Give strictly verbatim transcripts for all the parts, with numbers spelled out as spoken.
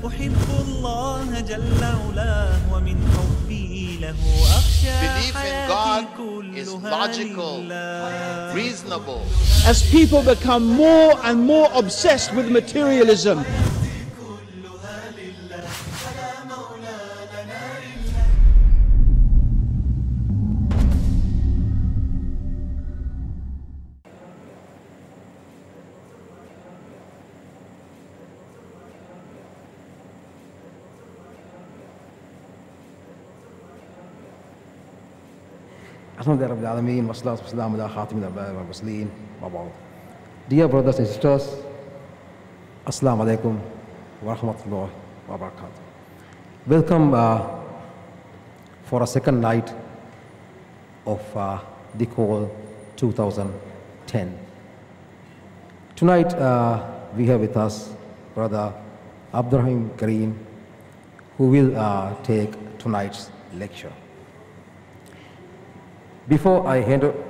أحب الله جل علاه ومن حبي له أخشى حياتي كلها لله. Reasonable. As people become more and more obsessed with materialism, Dear brothers and sisters, Assalamu alaikum wa rahmatullahi wa barakatuh. Welcome uh, for a second night of uh, the call two thousand ten. Tonight uh, we have with us Brother Abdurrahim Kareem, who will uh, take tonight's lecture. Before I hand over,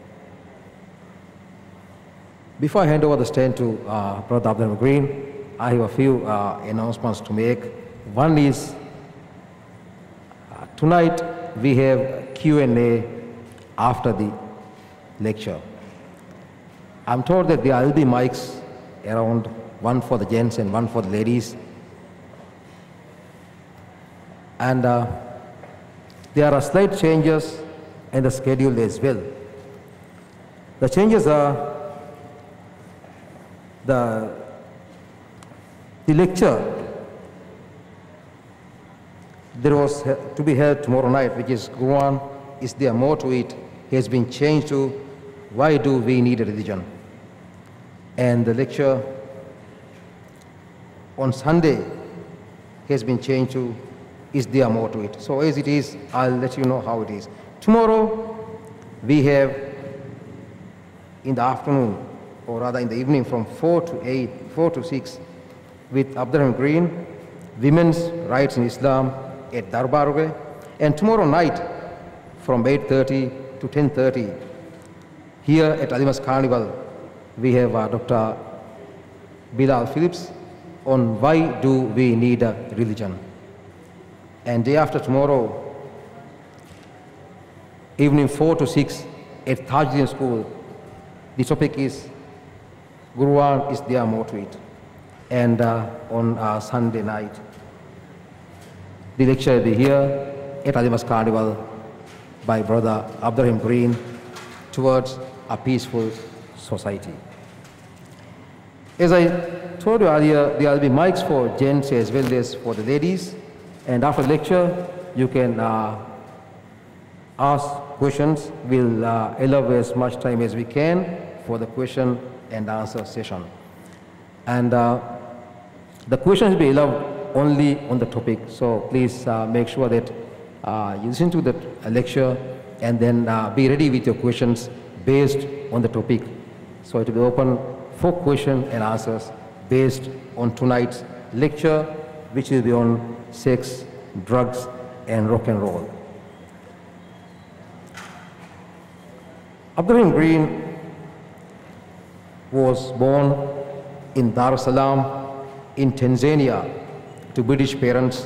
before I hand over the stand to uh, Brother Abdurrahim Green, I have a few uh, announcements to make. One is uh, tonight we have Q and A after the lecture. I'm told that there will be mics around, one for the gents and one for the ladies. And uh, there are slight changes in the schedule as well. The changes are the, the lecture there was to be held tomorrow night, which is Quran, is there more to it, has been changed to why do we need a religion? And the lecture on Sunday has been changed to is there more to it? So as it is, I'll let you know how it is. Tomorrow we have in the afternoon, or rather in the evening, from four to eight, four to six, with Abdurrahim Green, Women's Rights in Islam at Darbarwe, and tomorrow night from eight thirty to ten thirty, here at Alimas Carnival, we have uh, Doctor Bilal Phillips on why do we need a religion. And day after tomorrow, evening four to six at Tajuddin School, the topic is Quran, is there more to it? And uh, on uh, Sunday night, the lecture will be here at Alimas Carnival by Brother Abdurrahim Green towards a peaceful society. As I told you earlier, there will be mics for gents as well as for the ladies. And after the lecture, you can uh, ask questions. We'll uh, allow as much time as we can for the question and answer session. And uh, the questions will be allowed only on the topic. So please uh, make sure that uh, you listen to the lecture and then uh, be ready with your questions based on the topic. So it will be open for question and answers based on tonight's lecture, which will be on sex, drugs, and rock and roll. Abdurrahim Green was born in Dar es Salaam in Tanzania to British parents.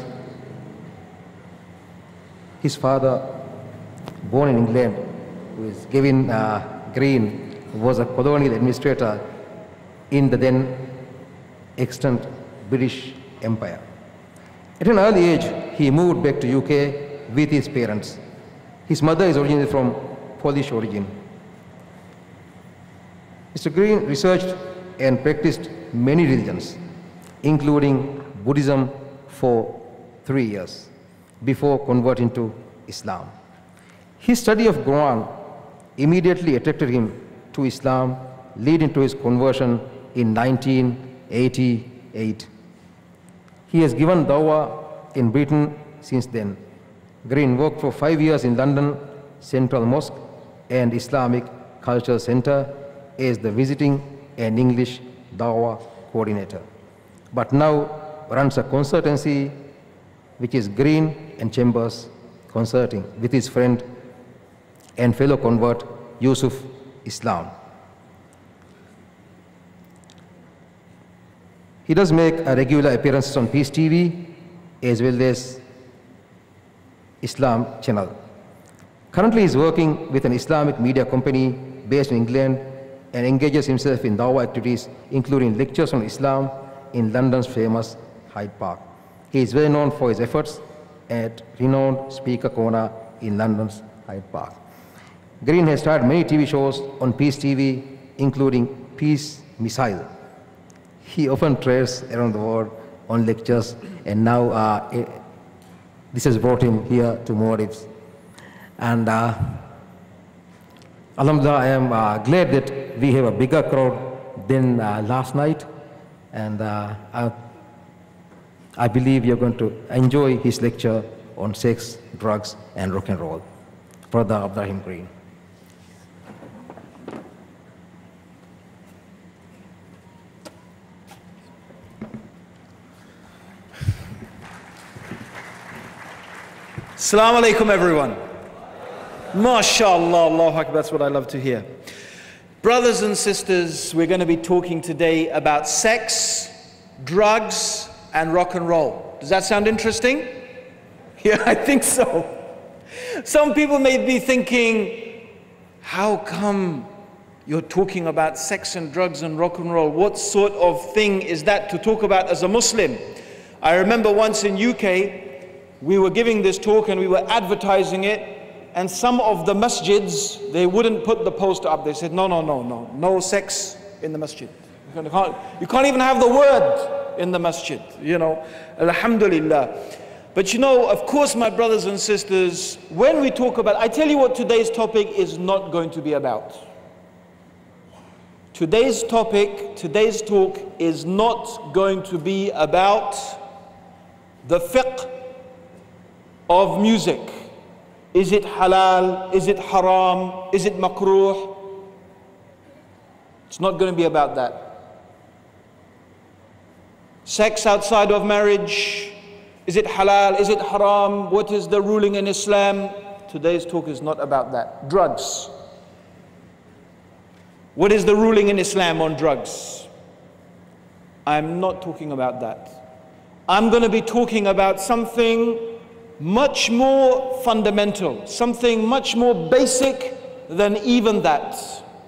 His father, born in England, who is Gavin uh, Green, was a colonial administrator in the then extant British Empire. At an early age, he moved back to U K with his parents. His mother is originally from Polish origin. Mister Green researched and practiced many religions, including Buddhism, for three years before converting to Islam. His study of Quran immediately attracted him to Islam, leading to his conversion in nineteen eighty-eight. He has given dawah in Britain since then. Green worked for five years in London Central Mosque and Islamic Culture Center as the visiting and English dawah coordinator, but now runs a consultancy which is Green and Chambers Consulting with his friend and fellow convert Yusuf Islam. He does make a regular appearances on Peace T V as well as Islam channel. Currently, he is working with an Islamic media company based in England and engages himself in dawah activities, including lectures on Islam in London's famous Hyde Park. He is well known for his efforts at renowned Speaker Corner in London's Hyde Park. Green has starred many T V shows on Peace T V, including Peace Missile. He often travels around the world on lectures, and now uh, this has brought him here to Maldives. And uh, Alhamdulillah, I am uh, glad that we have a bigger crowd than uh, last night, and uh, I, I believe you're going to enjoy his lecture on sex, drugs, and rock and roll. Brother Abdurrahim Green. Assalamu alaikum, everyone. MashaAllah, Allahu Akbar, that's what I love to hear. Brothers and sisters, we're going to be talking today about sex, drugs, and rock and roll. Does that sound interesting? Yeah, I think so. Some people may be thinking, how come you're talking about sex and drugs and rock and roll? What sort of thing is that to talk about as a Muslim? I remember once in U K, we were giving this talk and we were advertising it, and some of the masjids, they wouldn't put the poster up. They said, no, no, no, no, no sex in the masjid. You can't, you can't even have the word in the masjid, you know, alhamdulillah. But you know, of course, my brothers and sisters, when we talk about, I tell you what today's topic is not going to be about. Today's topic, today's talk is not going to be about the fiqh of music. Is it halal? Is it haram? Is it makruh? It's not going to be about that. Sex outside of marriage, is it halal? Is it haram? What is the ruling in Islam? Today's talk is not about that. Drugs. What is the ruling in Islam on drugs? I'm not talking about that. I'm going to be talking about something much more fundamental, something much more basic than even that.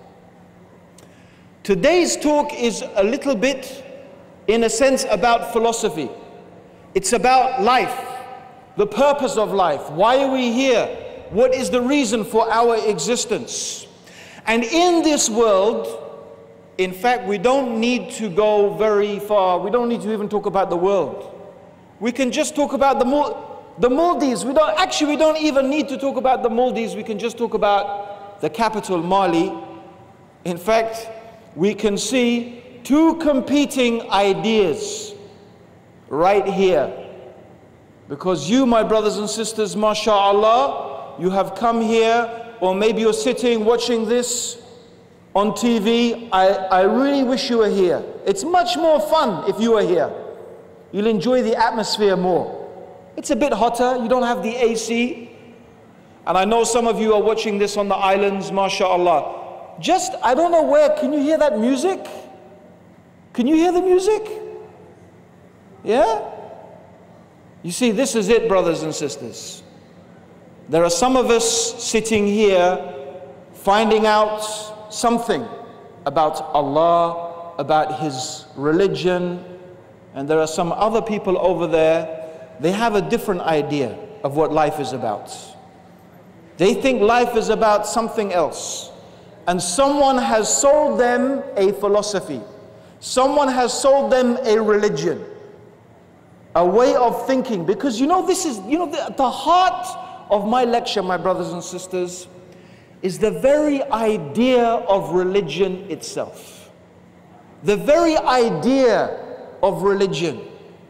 Today's talk is a little bit, in a sense, about philosophy. It's about life, the purpose of life. Why are we here? What is the reason for our existence? And in this world, in fact, we don't need to go very far. We don't need to even talk about the world. We can just talk about the more The Maldives. We don't, actually, we don't even need to talk about the Maldives. We can just talk about the capital, Mali. In fact, we can see two competing ideas right here. Because you, my brothers and sisters, mashallah, you have come here, or maybe you're sitting watching this on T V. I, I really wish you were here. It's much more fun if you are here. You'll enjoy the atmosphere more. It's a bit hotter, you don't have the A C. And I know some of you are watching this on the islands, mashallah. Just, I don't know where, can you hear that music? Can you hear the music? Yeah? You see, this is it, brothers and sisters. There are some of us sitting here finding out something about Allah, about His religion, and there are some other people over there. They have a different idea of what life is about. They think life is about something else. And someone has sold them a philosophy. Someone has sold them a religion, a way of thinking. Because you know, this is, you know, the, the heart of my lecture, my brothers and sisters, is the very idea of religion itself. The very idea of religion.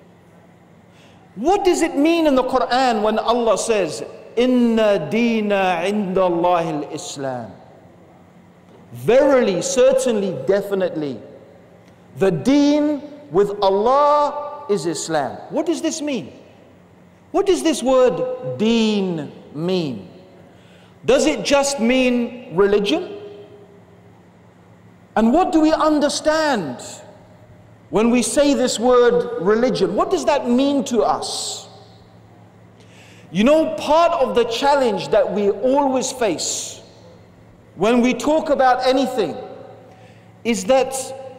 What does it mean in the Quran when Allah says, Inna deena inda Allahi al-Islam? Verily, certainly, definitely, the deen with Allah is Islam. What does this mean? What does this word deen mean? Does it just mean religion? And what do we understand When we say this word religion, what does that mean to us? You know, part of the challenge that we always face when we talk about anything is that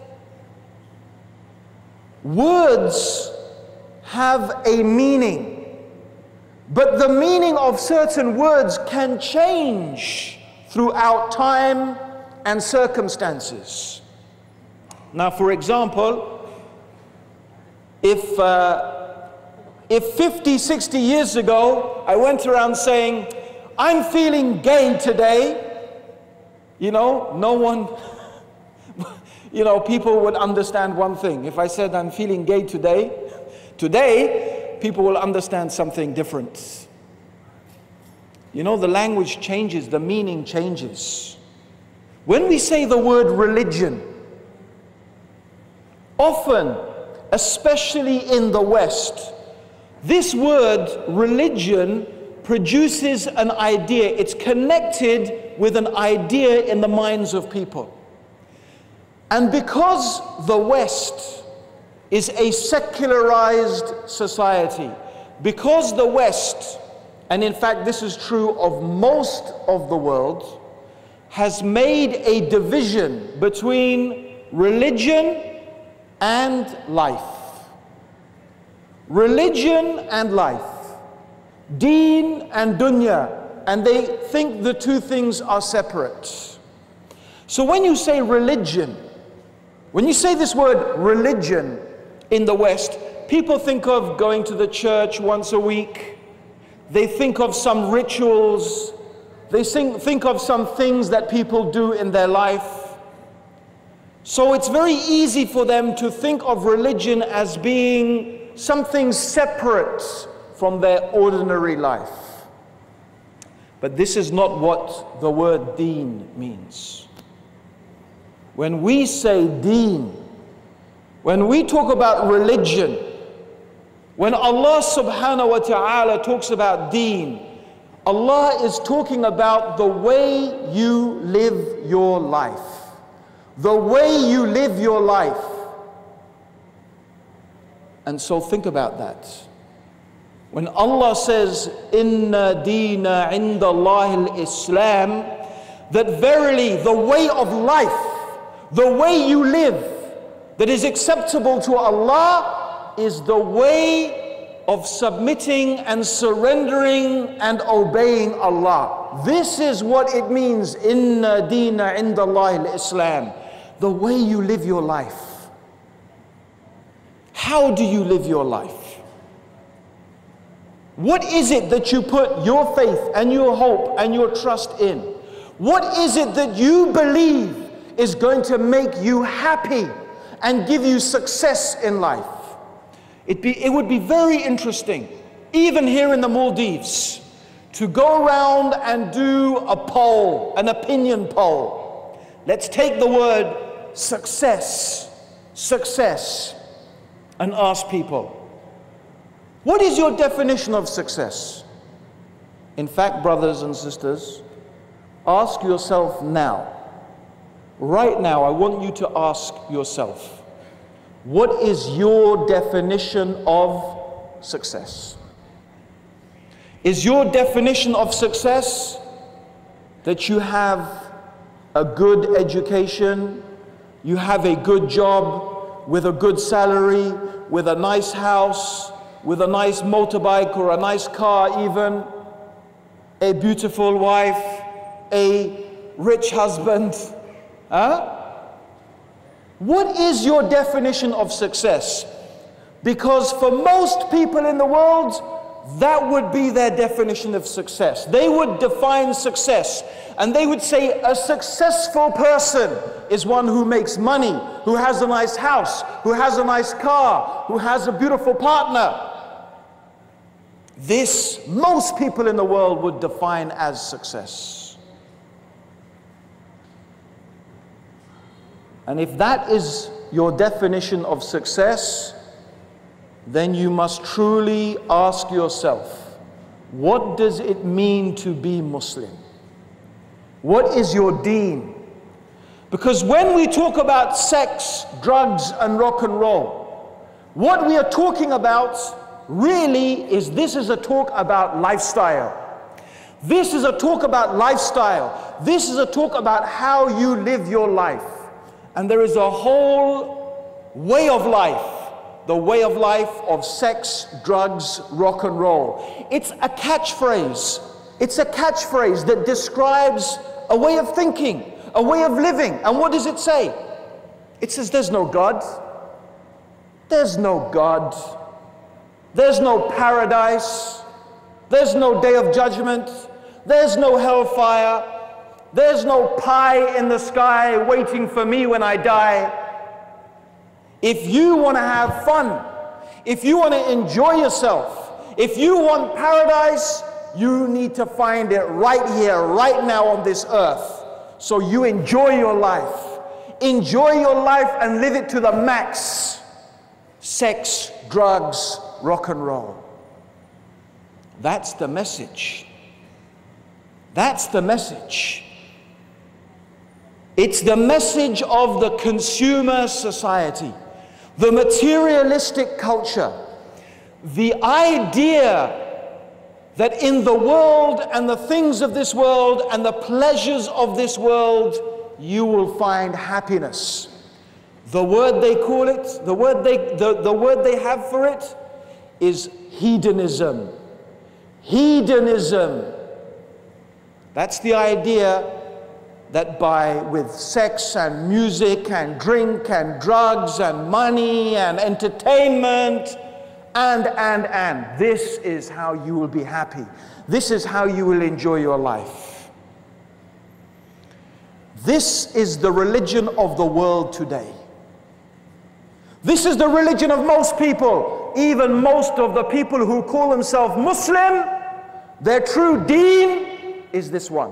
words have a meaning, but the meaning of certain words can change throughout time and circumstances. Now, for example, if uh, if fifty, sixty years ago I went around saying, "I'm feeling gay today," you know, no one, you know, people would understand one thing. If I said I'm feeling gay today, today, people will understand something different. You know, the language changes, the meaning changes. When we say the word religion, often, especially in the West, this word religion produces an idea. It's connected with an idea in the minds of people. And because the West is a secularized society, because the West, and in fact this is true of most of the world, has made a division between religion and life. Religion and life. Deen and dunya. And they think the two things are separate. So when you say religion, when you say this word religion in the West, people think of going to the church once a week. They think of some rituals. They think, think of some things that people do in their life. So it's very easy for them to think of religion as being something separate from their ordinary life. But this is not what the word deen means. When we say deen, when we talk about religion, when Allah subhanahu wa ta'ala talks about deen, Allah is talking about the way you live your life. The way you live your life. And so think about that. When Allah says, Inna deena inda Allahi al-Islam, that verily the way of life, the way you live, that is acceptable to Allah, is the way of submitting and surrendering and obeying Allah. This is what it means, Inna deena inda Allahi al-Islam. The way you live your life. How do you live your life? What is it that you put your faith and your hope and your trust in? What is it that you believe is going to make you happy and give you success in life? It, be, it would be very interesting, even here in the Maldives, to go around and do a poll, an opinion poll. Let's take the word success, success, and ask people, what is your definition of success? In fact, brothers and sisters, ask yourself now, right now, I want you to ask yourself, what is your definition of success? Is your definition of success that you have a good education, you have a good job with a good salary, with a nice house, with a nice motorbike or a nice car even, a beautiful wife, a rich husband? Huh? What is your definition of success? Because for most people in the world, that would be their definition of success. They would define success and they would say a successful person is one who makes money, who has a nice house, who has a nice car, who has a beautiful partner. This, most people in the world would define as success. And if that is your definition of success, then you must truly ask yourself, what does it mean to be Muslim? What is your deen? Because when we talk about sex, drugs, and rock and roll, what we are talking about really is this is a talk about lifestyle. This is a talk about lifestyle. This is a talk about how you live your life. And there is a whole way of life, the way of life of sex, drugs, rock and roll. It's a catchphrase. It's a catchphrase that describes a way of thinking, a way of living. And what does it say? It says there's no God. There's no God. There's no paradise. There's no day of judgment. There's no hellfire. There's no pie in the sky waiting for me when I die. If you want to have fun, if you want to enjoy yourself, if you want paradise, you need to find it right here, right now on this earth. So you enjoy your life. Enjoy your life and live it to the max. Sex, drugs, rock and roll. That's the message. That's the message. It's the message of the consumer society, the materialistic culture, the idea that in the world and the things of this world and the pleasures of this world, you will find happiness. The word they call it, the word they, the, the word they have for it is hedonism. Hedonism. That's the idea that by, with sex and music and drink and drugs and money and entertainment, And, and, and. This is how you will be happy. This is how you will enjoy your life. This is the religion of the world today. This is the religion of most people. Even most of the people who call themselves Muslim, their true deen is this one.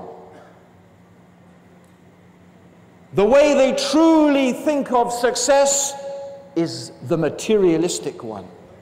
The way they truly think of success is the materialistic one.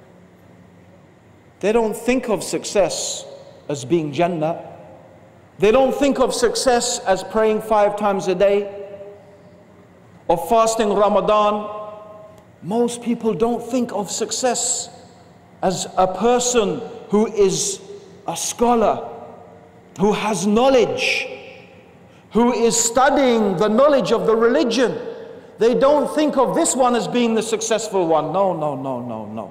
They don't think of success as being Jannah. They don't think of success as praying five times a day or fasting Ramadan. Most people don't think of success as a person who is a scholar, who has knowledge, who is studying the knowledge of the religion. They don't think of this one as being the successful one. No, no, no, no, no.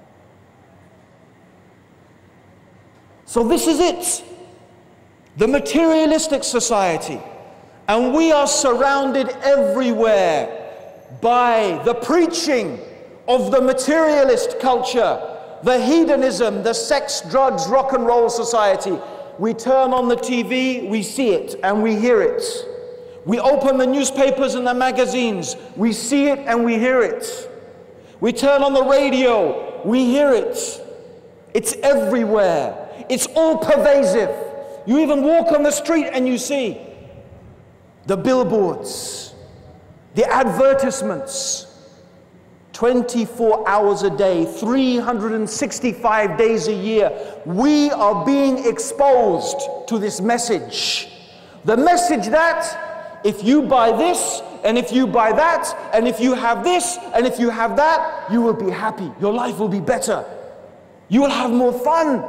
So this is it, the materialistic society. And we are surrounded everywhere by the preaching of the materialist culture, the hedonism, the sex, drugs, rock and roll society. We turn on the T V, we see it and we hear it. We open the newspapers and the magazines, we see it and we hear it. We turn on the radio, we hear it. It's everywhere. It's all pervasive. You even walk on the street and you see the billboards, the advertisements, twenty-four hours a day, three hundred sixty-five days a year. We are being exposed to this message. The message that if you buy this, and if you buy that, and if you have this, and if you have that, you will be happy. Your life will be better. You will have more fun.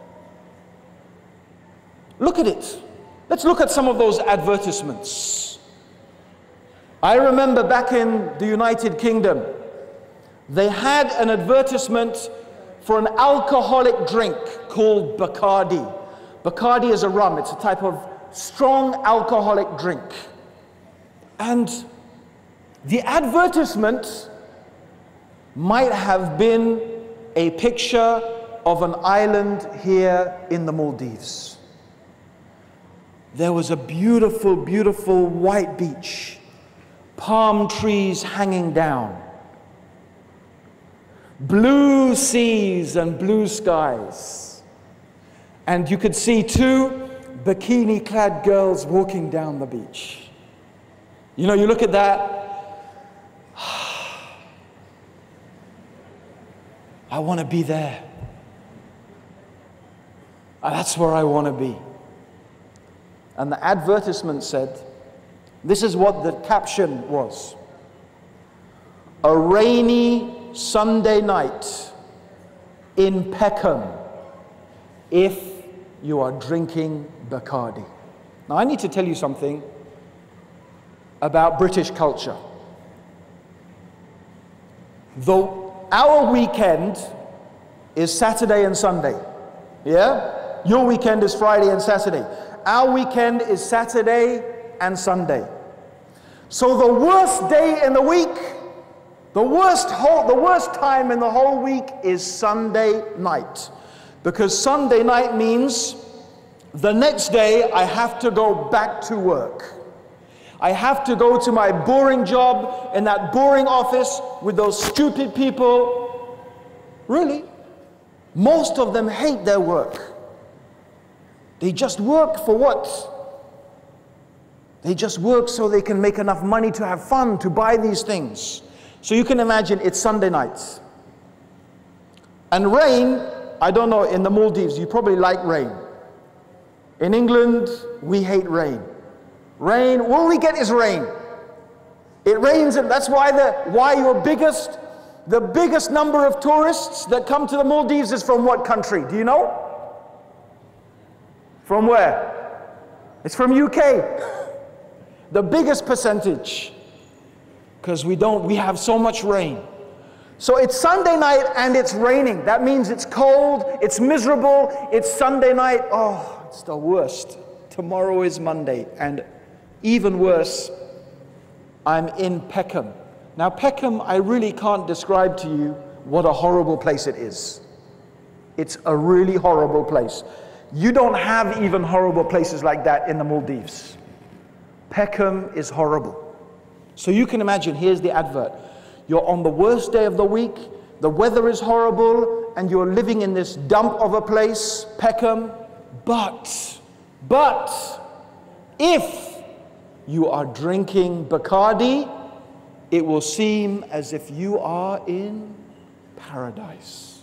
Look at it. Let's look at some of those advertisements. I remember back in the United Kingdom, they had an advertisement for an alcoholic drink called Bacardi. Bacardi is a rum. It's a type of strong alcoholic drink. And the advertisement might have been a picture of an island here in the Maldives. There was a beautiful, beautiful white beach, palm trees hanging down, blue seas and blue skies. And you could see two bikini-clad girls walking down the beach. You know, you look at that, I want to be there. That's where I want to be. And the advertisement said, This is what the caption was. A rainy Sunday night in Peckham if you are drinking Bacardi. Now I need to tell you something about British culture. Though our weekend is Saturday and Sunday, yeah? Your weekend is Friday and Saturday. Our weekend is Saturday and Sunday. So the worst day in the week, the worst whole, the worst time in the whole week is Sunday night. Because Sunday night means the next day I have to go back to work. I have to go to my boring job in that boring office with those stupid people. Really? Most of them hate their work. They just work for what? They just work so they can make enough money to have fun, to buy these things. So you can imagine it's Sunday nights. And rain, I don't know, in the Maldives, you probably like rain. In England, we hate rain. Rain, all we get is rain. It rains, and that's why the why your biggest, the biggest number of tourists that come to the Maldives is from what country? Do you know? From where? It's from U K. The biggest percentage. Because we don't, we have so much rain. So it's Sunday night and it's raining. That means it's cold, it's miserable, it's Sunday night. Oh, it's the worst. Tomorrow is Monday, and even worse, I'm in Peckham. Now Peckham, I really can't describe to you what a horrible place it is. It's a really horrible place. You don't have even horrible places like that in the Maldives. Peckham is horrible. So you can imagine, here's the advert. You're on the worst day of the week, the weather is horrible, and you're living in this dump of a place, Peckham, but, but, if you are drinking Bacardi, it will seem as if you are in paradise.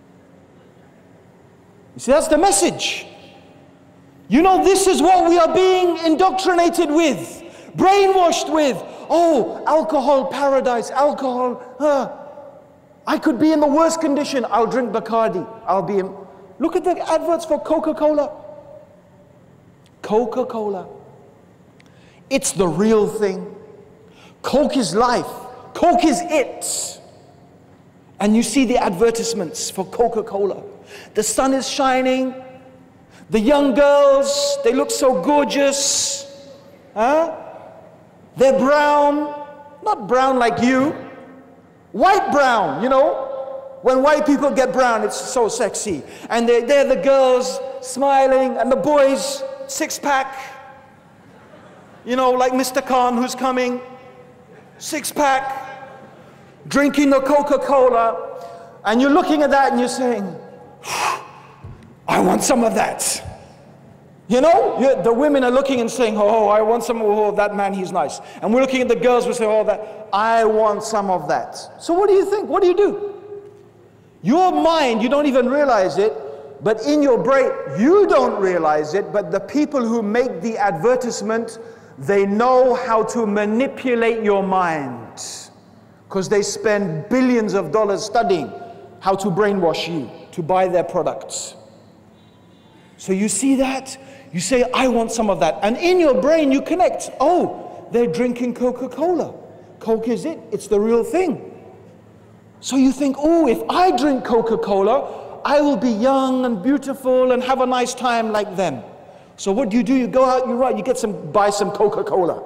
You see, that's the message. You know, this is what we are being indoctrinated with, brainwashed with. Oh, alcohol paradise, alcohol. Uh, I could be in the worst condition. I'll drink Bacardi. I'll be in. Look at the adverts for Coca-Cola. Coca-Cola. It's the real thing. Coke is life. Coke is it. And you see the advertisements for Coca-Cola. The sun is shining. The young girls, they look so gorgeous. Huh? They're brown. Not brown like you. White brown, you know. When white people get brown, it's so sexy. And they're, they're the girls smiling, and the boys, six-pack. You know, like Mister Khan who's coming. Six-pack. Drinking the Coca-Cola. And you're looking at that and you're saying, I want some of that. You know, you're, the women are looking and saying, oh, I want some, oh, that man, he's nice. And we're looking at the girls, we say, oh, that, I want some of that. So what do you think? What do you do? Your mind, you don't even realize it, but in your brain, you don't realize it, but the people who make the advertisement, they know how to manipulate your mind. Because they spend billions of dollars studying how to brainwash you to buy their products. So you see that, you say, I want some of that. And in your brain, you connect. Oh, they're drinking Coca-Cola. Coke is it. It's the real thing. So you think, oh, if I drink Coca-Cola, I will be young and beautiful and have a nice time like them. So what do you do? You go out, you run, you get some, buy some Coca-Cola.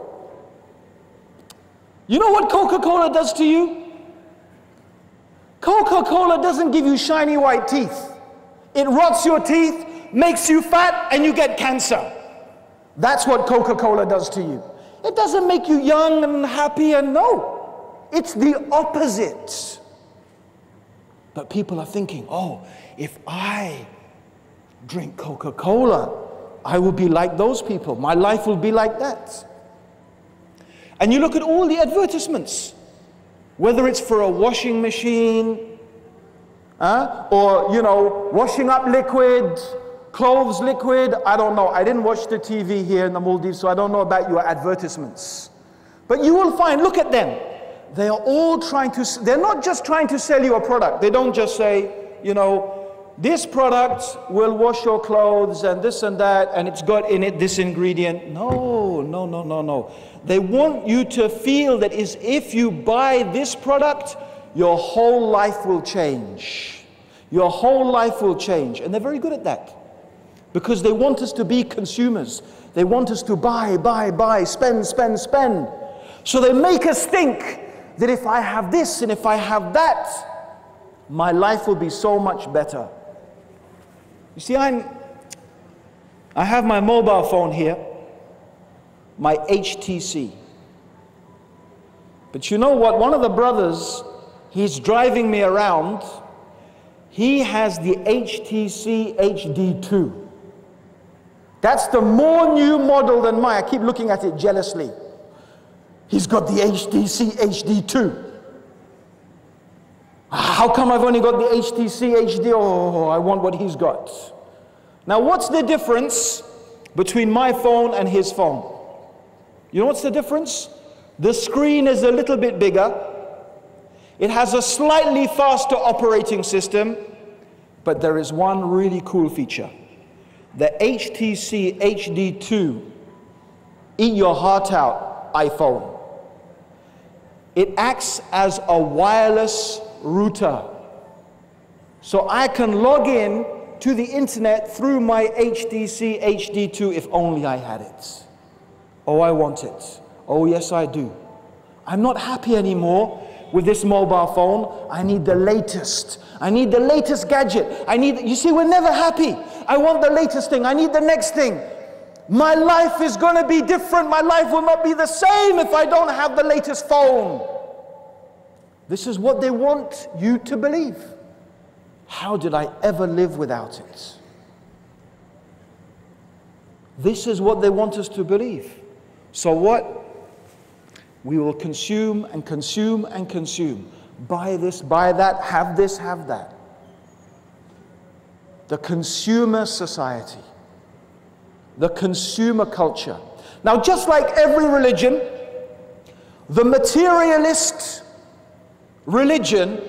You know what Coca-Cola does to you? Coca-Cola doesn't give you shiny white teeth. It rots your teeth, makes you fat, and you get cancer. That's what Coca-Cola does to you. It doesn't make you young and happy, and no. It's the opposite. But people are thinking, oh, if I drink Coca-Cola, I will be like those people. My life will be like that. And you look at all the advertisements, whether it's for a washing machine, uh, or, you know, washing up liquid, clothes liquid, I don't know. I didn't watch the T V here in the Maldives, so I don't know about your advertisements. But you will find, look at them. They are all trying to, they're not just trying to sell you a product. They don't just say, you know, this product will wash your clothes and this and that, and it's got in it this ingredient. No, no, no, no, no. They want you to feel that is if you buy this product, your whole life will change. Your whole life will change. And they're very good at that. Because they want us to be consumers. They want us to buy, buy, buy, spend, spend, spend. So they make us think that if I have this and if I have that, my life will be so much better. You see, I'm, I have my mobile phone here, my H T C. But you know what? One of the brothers, he's driving me around. He has the H T C H D two. That's the more new model than mine. I keep looking at it jealously. He's got the H T C H D two. How come I've only got the H T C H D? Oh, I want what he's got. Now, what's the difference between my phone and his phone? You know what's the difference? The screen is a little bit bigger. It has a slightly faster operating system, but there is one really cool feature. The H T C H D two, eat your heart out iPhone. It acts as a wireless router. So I can log in to the internet through my H T C H D two if only I had it. Oh, I want it. Oh, yes, I do. I'm not happy anymore with this mobile phone. I need the latest. I need the latest gadget. I need, you see, we're never happy. I want the latest thing. I need the next thing. My life is going to be different. My life will not be the same if I don't have the latest phone. This is what they want you to believe. How did I ever live without it? This is what they want us to believe. So what? We will consume and consume and consume. Buy this, buy that, have this, have that. The consumer society. The consumer culture. Now, just like every religion, the materialist religion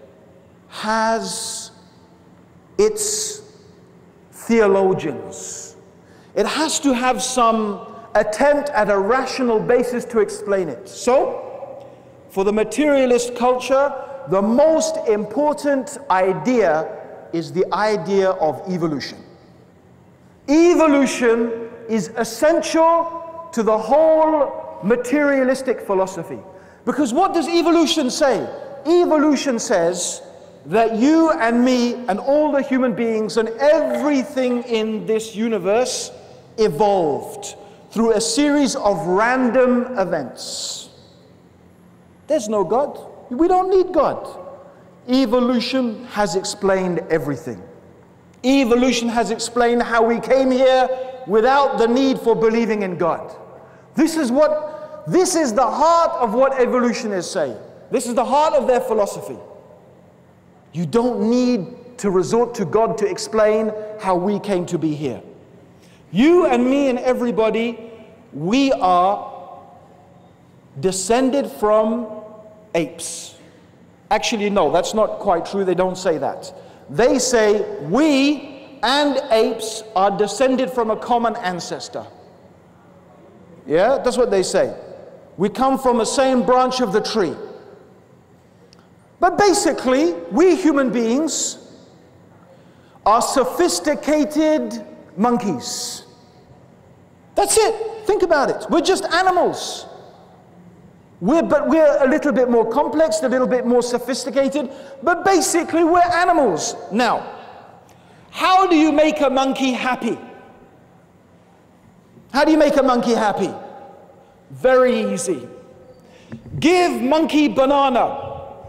has its theologians. It has to have some attempt at a rational basis to explain it. So, for the materialist culture, the most important idea is the idea of evolution. Evolution is essential to the whole materialistic philosophy. Because what does evolution say? Evolution says that you and me and all the human beings and everything in this universe evolved through a series of random events. There's no God. We don't need God. Evolution has explained everything. Evolution has explained how we came here without the need for believing in God. This is what, this is the heart of what evolutionists say. This is the heart of their philosophy. You don't need to resort to God to explain how we came to be here. You and me and everybody, we are descended from apes. Actually, no, that's not quite true. They don't say that. They say we and apes are descended from a common ancestor. Yeah, that's what they say. We come from the same branch of the tree. But basically, we human beings are sophisticated monkeys. That's it. Think about it. We're just animals. We're, but we're a little bit more complex, a little bit more sophisticated, but basically we're animals. Now, how do you make a monkey happy? How do you make a monkey happy? Very easy. Give monkey banana.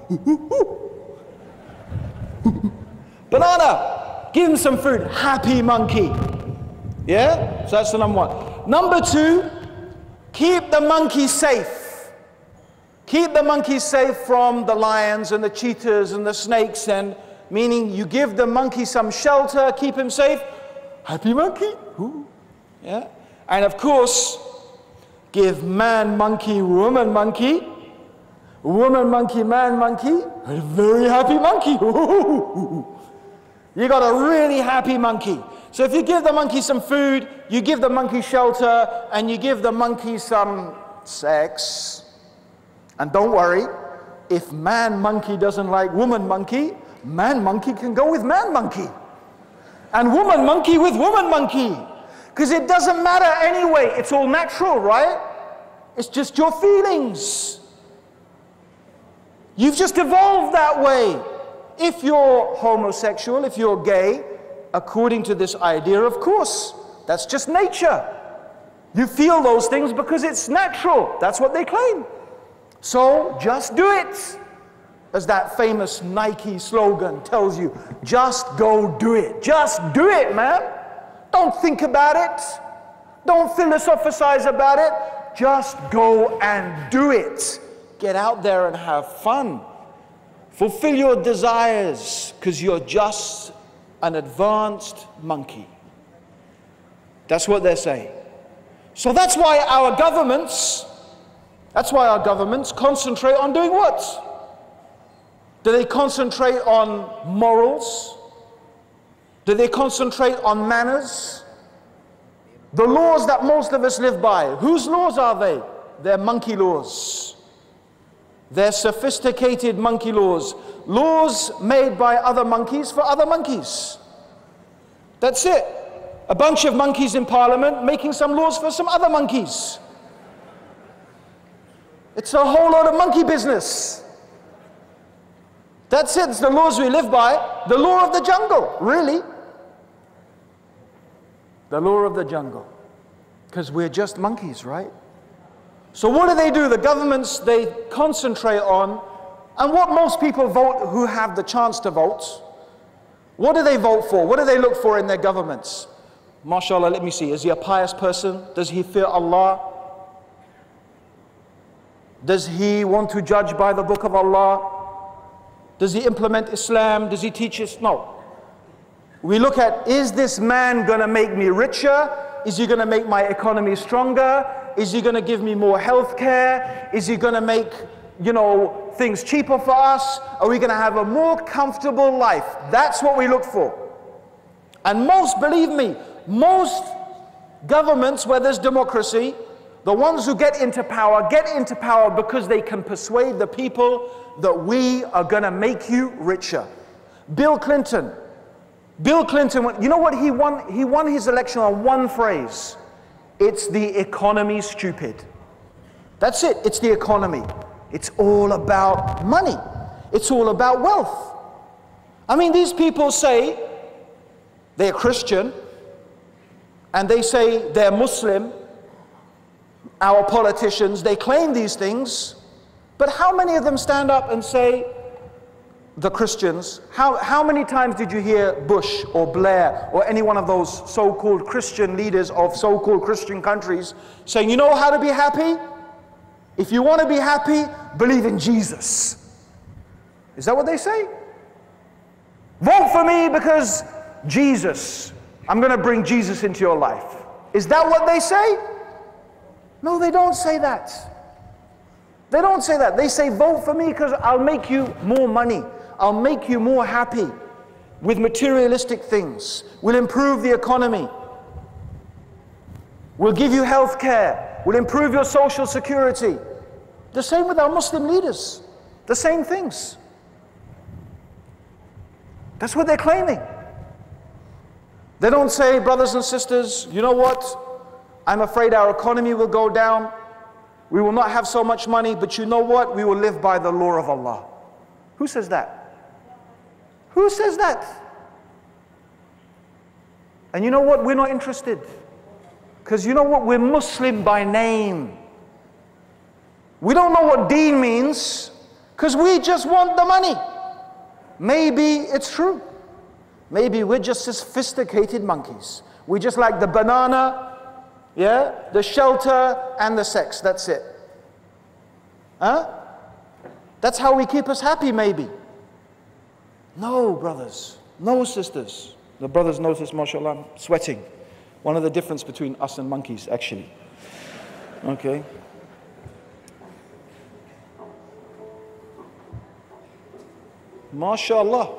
Banana. Give him some food. Happy monkey. Yeah? So that's the number one. Number two, keep the monkey safe. Keep the monkey safe from the lions and the cheetahs and the snakes, and meaning you give the monkey some shelter, keep him safe. Happy monkey? Ooh. Yeah. And of course, give man monkey, woman monkey, woman monkey, man monkey, a very happy monkey. Ooh. You got a really happy monkey. So if you give the monkey some food, you give the monkey shelter, and you give the monkey some sex, and don't worry, if man monkey doesn't like woman monkey, man monkey can go with man monkey. And woman monkey with woman monkey. Because it doesn't matter anyway. It's all natural, right? It's just your feelings. You've just evolved that way. If you're homosexual, if you're gay, according to this idea, of course, that's just nature. You feel those things because it's natural. That's what they claim. So just do it. As that famous Nike slogan tells you, just go do it. Just do it, man. Don't think about it. Don't philosophize about it. Just go and do it. Get out there and have fun. Fulfill your desires, because you're just an advanced monkey. That's what they're saying. So that's why our governments, that's why our governments concentrate on doing what? Do they concentrate on morals? Do they concentrate on manners? The laws that most of us live by, whose laws are they? They're monkey laws. They're sophisticated monkey laws. Laws made by other monkeys for other monkeys. That's it. A bunch of monkeys in parliament making some laws for some other monkeys. It's a whole lot of monkey business. That's it. It's the laws we live by. The law of the jungle, really. The law of the jungle. Because we're just monkeys, right? So what do they do? The governments, they concentrate on, and what most people vote who have the chance to vote, what do they vote for? What do they look for in their governments? MashaAllah, let me see. Is he a pious person? Does he fear Allah? Does he want to judge by the book of Allah? Does he implement Islam? Does he teach us? No. We look at, is this man going to make me richer? Is he going to make my economy stronger? Is he going to give me more health care? Is he going to make, you know, things cheaper for us? Are we going to have a more comfortable life? That's what we look for. And most, believe me, most governments where there's democracy, the ones who get into power, get into power because they can persuade the people that we are going to make you richer. Bill Clinton, Bill Clinton, you know what he won? He won his election on one phrase. It's the economy, stupid. That's it. It's the economy. It's all about money. It's all about wealth. I mean, these people say they're Christian and they say they're Muslim. Our politicians, they claim these things, but how many of them stand up and say, the Christians, how, how many times did you hear Bush or Blair or any one of those so-called Christian leaders of so-called Christian countries saying, you know how to be happy? If you want to be happy, believe in Jesus. Is that what they say? Vote for me because Jesus, I'm going to bring Jesus into your life. Is that what they say? No, they don't say that. They don't say that. They say, vote for me because I'll make you more money. I'll make you more happy with materialistic things. We'll improve the economy. We'll give you health care. We'll improve your social security. The same with our Muslim leaders. The same things. That's what they're claiming. They don't say, brothers and sisters, you know what? I'm afraid our economy will go down. We will not have so much money, but you know what? We will live by the law of Allah. Who says that? Who says that? And you know what? We're not interested. Because you know what? We're Muslim by name. We don't know what deen means because we just want the money. Maybe it's true. Maybe we're just sophisticated monkeys. We just like the banana, yeah, the shelter, and the sex. That's it. Huh? That's how we keep us happy, maybe. No, brothers. No, sisters. The brothers notice, mashallah, I'm sweating. One of the difference between us and monkeys, actually. Okay. MashaAllah.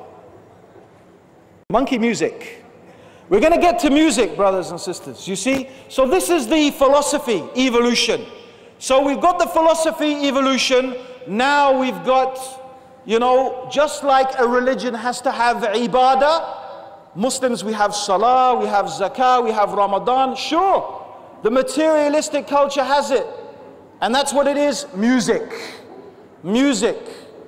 Monkey music. We're going to get to music, brothers and sisters. You see? So this is the philosophy, evolution. So we've got the philosophy, evolution. Now we've got, you know, just like a religion has to have ibadah. Muslims, we have salah, we have zakah, we have Ramadan. Sure, the materialistic culture has it. And that's what it is, music. Music.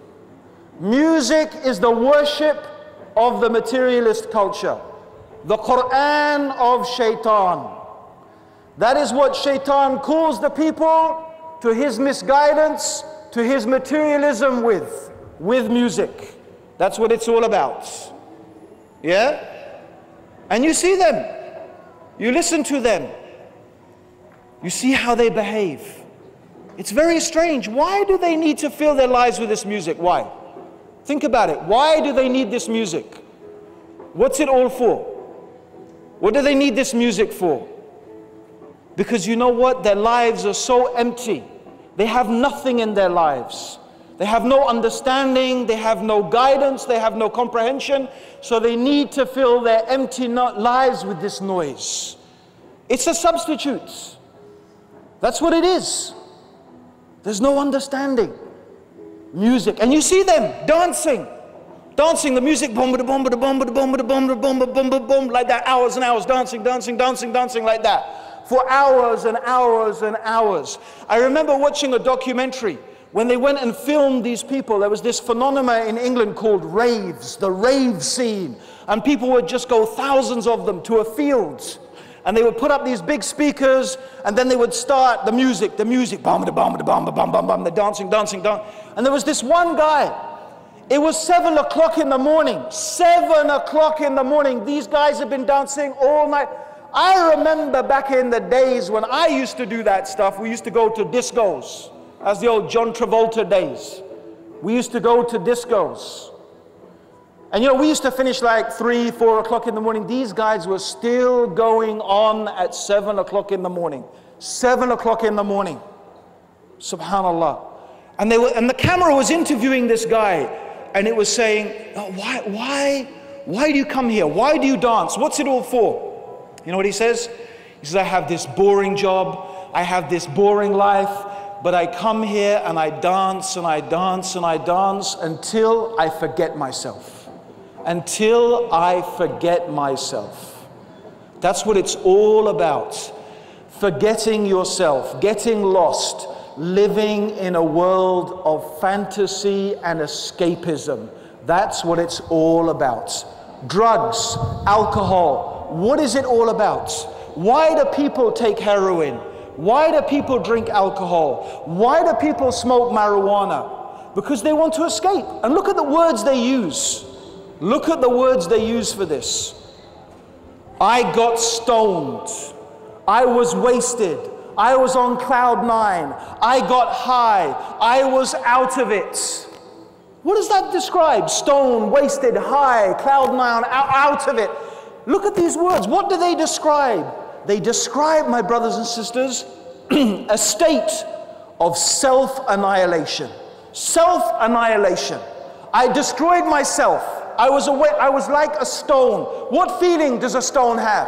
Music is the worship of the materialist culture. The Quran of shaitan. That is what shaitan calls the people to his misguidance, to his materialism with, with music. That's what it's all about. Yeah? And you see them. You listen to them. You see how they behave. It's very strange. Why do they need to fill their lives with this music? Why? Think about it. Why do they need this music? What's it all for? What do they need this music for? Because you know what? Their lives are so empty. They have nothing in their lives. They have no understanding, they have no guidance, they have no comprehension. So they need to fill their empty lives with this noise. It's a substitute. That's what it is. There's no understanding. Music. And you see them dancing. Dancing, the music, boom, boom, boom, boom, boom, boom, boom, boom, boom, boom, boom, like that, hours and hours, dancing, dancing, dancing, dancing like that. For hours and hours and hours. I remember watching a documentary when they went and filmed these people. There was this phenomenon in England called raves, the rave scene. And people would just go, thousands of them, to a field. And they would put up these big speakers, and then they would start the music, the music, bam, bam, bam, bam, bam, bam, bam, they're dancing, dancing, dancing. And there was this one guy. It was seven o'clock in the morning. Seven o'clock in the morning. These guys have been dancing all night. I remember back in the days when I used to do that stuff, we used to go to discos. As the old John Travolta days. We used to go to discos. And you know, we used to finish like three, four o'clock in the morning. These guys were still going on at seven o'clock in the morning. Seven o'clock in the morning. Subhanallah. And they were, and the camera was interviewing this guy. And it was saying, oh, why, why, why do you come here? Why do you dance? What's it all for? You know what he says? He says, I have this boring job. I have this boring life. But I come here and I dance and I dance and I dance until I forget myself. Until I forget myself. That's what it's all about. Forgetting yourself, getting lost, living in a world of fantasy and escapism. That's what it's all about. Drugs, alcohol, what is it all about? Why do people take heroin? Why do people drink alcohol? Why do people smoke marijuana? Because they want to escape. And look at the words they use. Look at the words they use for this. I got stoned. I was wasted. I was on cloud nine. I got high. I was out of it. What does that describe? Stoned, wasted, high, cloud nine, out of it. Look at these words. What do they describe? They describe, my brothers and sisters, a state of self-annihilation. Self-annihilation. I destroyed myself. I was away, I was like a stone. What feeling does a stone have?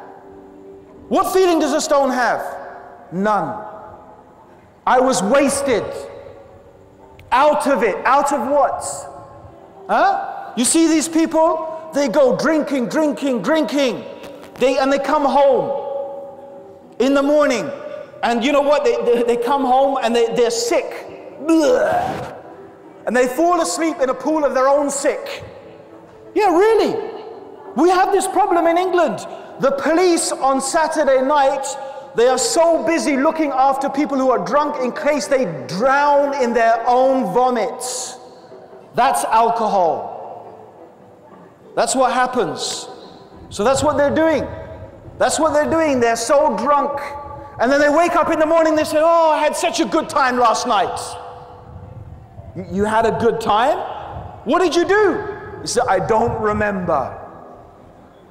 What feeling does a stone have? None. I was wasted. Out of it. Out of what? Huh? You see these people? They go drinking, drinking, drinking. They, and they come home in the morning. And you know what? They, they, they come home and they, they're sick. Blah. And they fall asleep in a pool of their own sick. Yeah, really. We have this problem in England. The police on Saturday night, they are so busy looking after people who are drunk in case they drown in their own vomits. That's alcohol. That's what happens. So that's what they're doing. That's what they're doing. They're so drunk. And then they wake up in the morning, they say, oh, I had such a good time last night. You had a good time? What did you do? He said, I don't remember.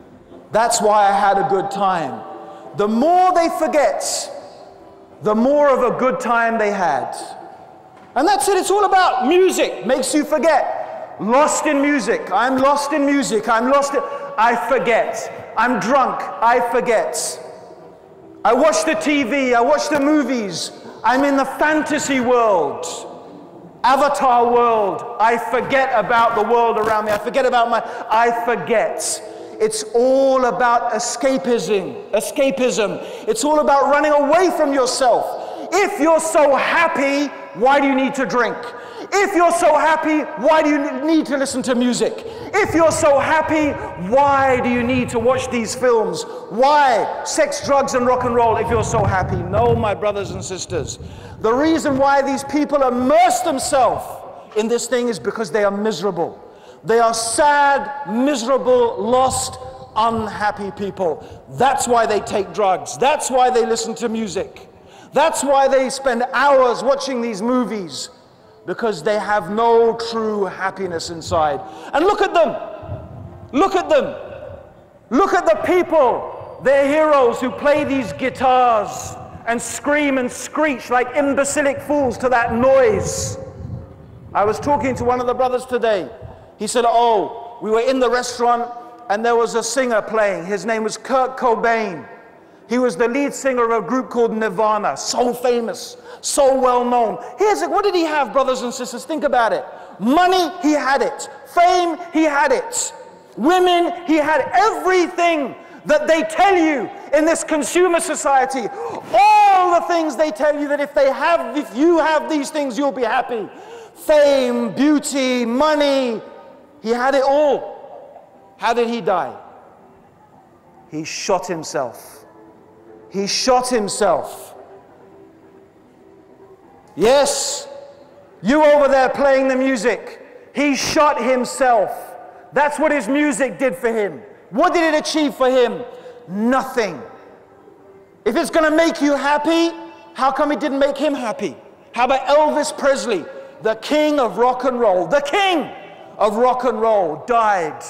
That's why I had a good time. The more they forget, the more of a good time they had. And that's it. It's all about music. Makes you forget. Lost in music. I'm lost in music. I'm lost in... I forget. I'm drunk. I forget. I watch the T V. I watch the movies. I'm in the fantasy world. Avatar world. I forget about the world around me. I forget about my... I forget. It's all about escapism. Escapism. It's all about running away from yourself. If you're so happy, why do you need to drink? If you're so happy, why do you need to listen to music? If you're so happy, why do you need to watch these films? Why? Sex, drugs, and rock and roll if you're so happy. No, my brothers and sisters. The reason why these people immerse themselves in this thing is because they are miserable. They are sad, miserable, lost, unhappy people. That's why they take drugs. That's why they listen to music. That's why they spend hours watching these movies, because they have no true happiness inside. And look at them. Look at them. Look at the people, their heroes, who play these guitars and scream and screech like imbecilic fools to that noise. I was talking to one of the brothers today. He said, oh, we were in the restaurant and there was a singer playing. His name was Kurt Cobain. He was the lead singer of a group called Nirvana. So famous, so well known. Here's it. What did he have, brothers and sisters? Think about it. Money, he had it. Fame, he had it. Women, he had everything that they tell you in this consumer society. All the things they tell you that if they have, if you have these things, you'll be happy. Fame, beauty, money. He had it all. How did he die? He shot himself. He shot himself. Yes, you over there playing the music. He shot himself. That's what his music did for him. What did it achieve for him? Nothing. If it's going to make you happy, how come it didn't make him happy? How about Elvis Presley, the king of rock and roll? The king of rock and roll died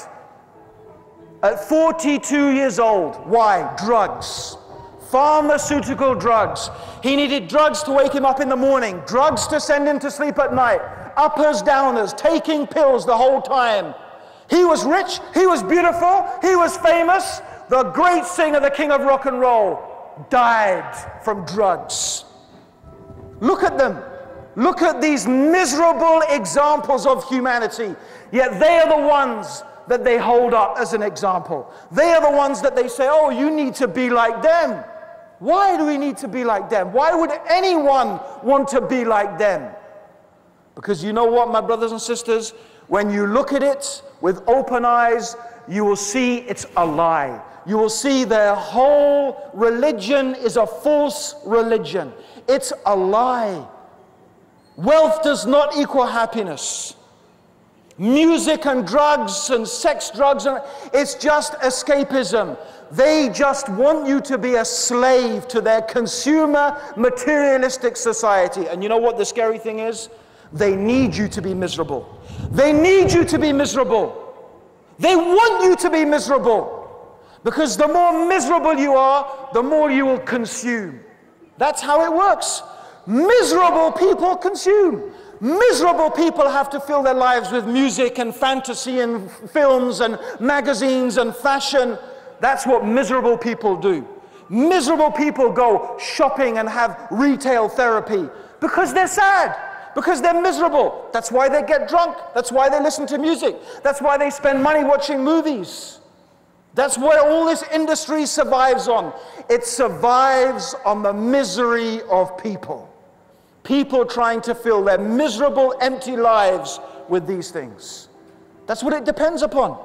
at forty-two years old. Why? Drugs. Pharmaceutical drugs. He needed drugs to wake him up in the morning, drugs to send him to sleep at night, uppers, downers, taking pills the whole time. He was rich, he was beautiful, he was famous. The great singer, the king of rock and roll, died from drugs. Look at them. Look at these miserable examples of humanity. Yet they are the ones that they hold up as an example. They are the ones that they say, oh, you need to be like them. Why do we need to be like them? Why would anyone want to be like them? Because you know what, my brothers and sisters? When you look at it with open eyes, you will see it's a lie. You will see their whole religion is a false religion. It's a lie. Wealth does not equal happiness. Music and drugs and sex drugs, and it's just escapism. They just want you to be a slave to their consumer, materialistic society. And you know what the scary thing is? They need you to be miserable. They need you to be miserable. They want you to be miserable. Because the more miserable you are, the more you will consume. That's how it works. Miserable people consume. Miserable people have to fill their lives with music and fantasy and films and magazines and fashion. That's what miserable people do. Miserable people go shopping and have retail therapy because they're sad, because they're miserable. That's why they get drunk. That's why they listen to music. That's why they spend money watching movies. That's what all this industry survives on. It survives on the misery of people. People trying to fill their miserable, empty lives with these things. That's what it depends upon.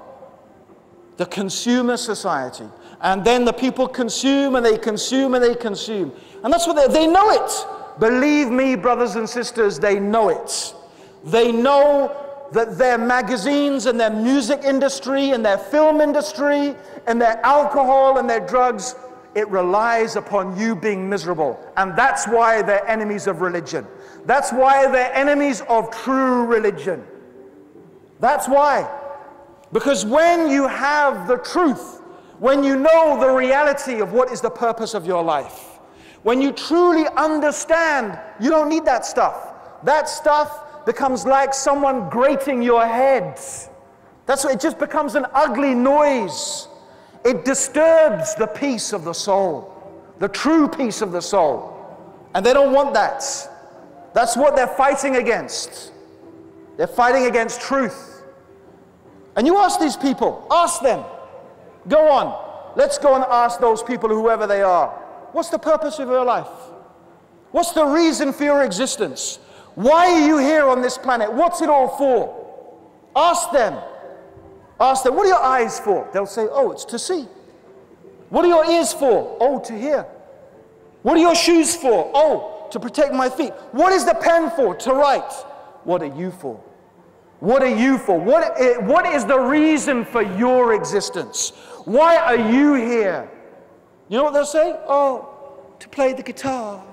The consumer society. And then the people consume and they consume and they consume. And that's what they, they know it. Believe me, brothers and sisters, they know it. They know that their magazines and their music industry and their film industry and their alcohol and their drugs, it relies upon you being miserable. And that's why they're enemies of religion. That's why they're enemies of true religion. That's why. Because when you have the truth, when you know the reality of what is the purpose of your life, when you truly understand, you don't need that stuff. That stuff becomes like someone grating your head. That's what it just becomes, an ugly noise. It disturbs the peace of the soul, the true peace of the soul. And they don't want that. That's what they're fighting against. They're fighting against truth. And you ask these people, ask them, go on, let's go and ask those people, whoever they are, what's the purpose of your life? What's the reason for your existence? Why are you here on this planet? What's it all for? Ask them. Ask them, what are your eyes for? They'll say, oh, it's to see. What are your ears for? Oh, to hear. What are your shoes for? Oh, to protect my feet. What is the pen for? To write. What are you for? What are you for? What, what is the reason for your existence? Why are you here? You know what they'll say? Oh, to play the guitar.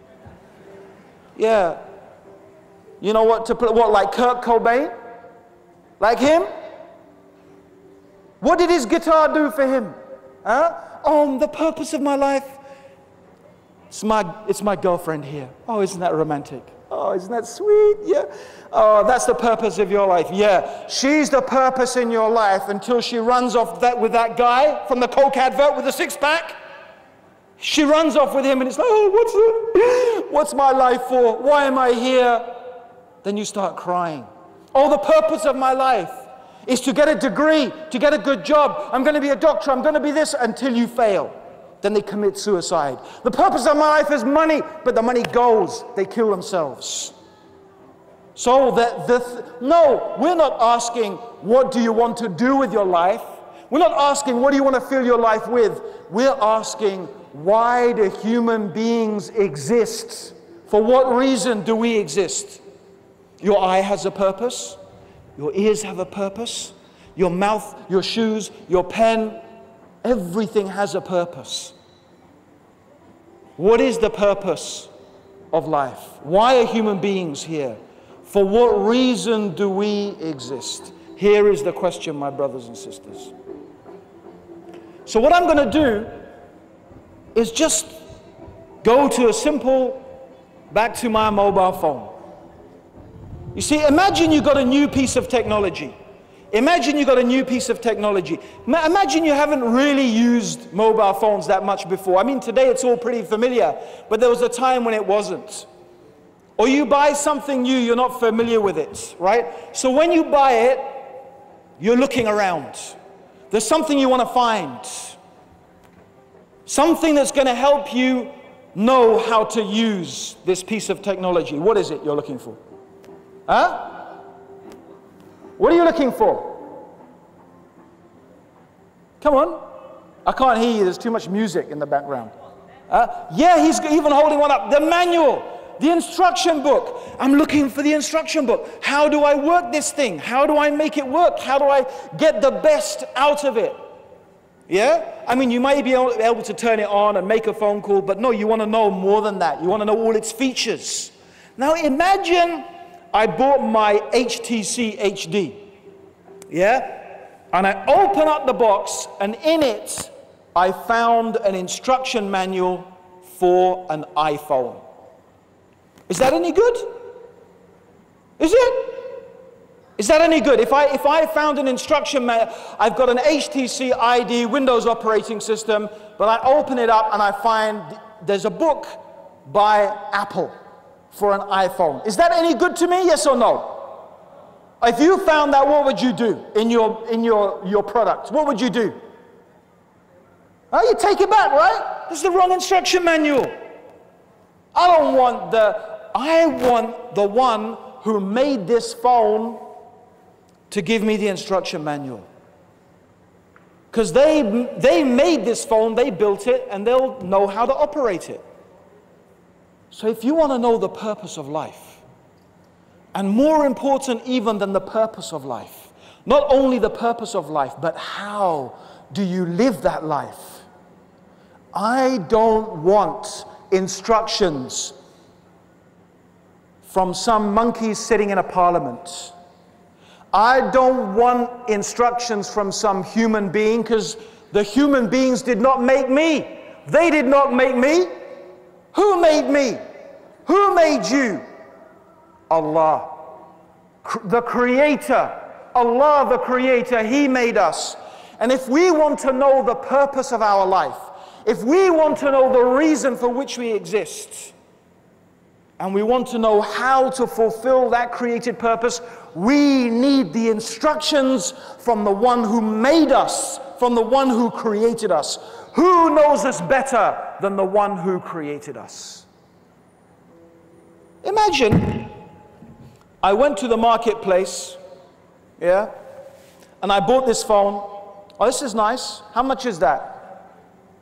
Yeah. You know what, to play, what, like Kurt Cobain? Like him? What did his guitar do for him? Huh? Oh, the purpose of my life. It's my, it's my girlfriend here. Oh, isn't that romantic? Oh, isn't that sweet? Yeah. Oh, that's the purpose of your life. Yeah. She's the purpose in your life until she runs off that with that guy from the Coke advert with the six pack. She runs off with him and it's like, oh, what's it? What's my life for? Why am I here? Then you start crying. Oh, the purpose of my life is to get a degree, to get a good job. I'm going to be a doctor. I'm going to be this, until you fail. Then they commit suicide. The purpose of my life is money, but the money goes. They kill themselves. So that the th no, we're not asking, what do you want to do with your life? We're not asking, what do you want to fill your life with? We're asking, why do human beings exist? For what reason do we exist? Your eye has a purpose. Your ears have a purpose. Your mouth, your shoes, your pen, everything has a purpose. What is the purpose of life? Why are human beings here? For what reason do we exist? Here is the question, my brothers and sisters. So what I'm going to do is just go to a simple, back to my mobile phone. You see, imagine you got a new piece of technology. Imagine you got a new piece of technology. Imagine you haven't really used mobile phones that much before. I mean, today it's all pretty familiar, but there was a time when it wasn't. Or you buy something new, you're not familiar with it, right? So when you buy it, you're looking around. There's something you want to find. Something that's going to help you know how to use this piece of technology. What is it you're looking for? Huh? What are you looking for? Come on. I can't hear you. There's too much music in the background. Uh, yeah, he's even holding one up. The manual, the instruction book. I'm looking for the instruction book. How do I work this thing? How do I make it work? How do I get the best out of it? Yeah? I mean, you might be able to turn it on and make a phone call, but no, you want to know more than that. You want to know all its features. Now imagine I bought my H T C H D, yeah? And I open up the box, and in it, I found an instruction manual for an iPhone. Is that any good? Is it? Is that any good? If I, if I found an instruction manual, I've got an H T C I D Windows operating system, but I open it up and I find there's a book by Apple for an iPhone. Is that any good to me? Yes or no? If you found that, what would you do in your, in your, your product? What would you do? Oh, you take it back, right? This is the wrong instruction manual. I don't want the, I want the one who made this phone to give me the instruction manual. Because they, they made this phone, they built it, and they'll know how to operate it. So if you want to know the purpose of life, and more important even than the purpose of life, not only the purpose of life, but how do you live that life? I don't want instructions from some monkeys sitting in a parliament. I don't want instructions from some human being, because The human beings did not make me. They did not make me. Who made me? Who made you? Allah, the Creator. Allah, the Creator, He made us. And if we want to know the purpose of our life, if we want to know the reason for which we exist, and we want to know how to fulfill that created purpose, we need the instructions from the one who made us, from the one who created us. Who knows us better than the one who created us? Imagine I went to the marketplace, yeah, and I bought this phone. Oh, this is nice. How much is that?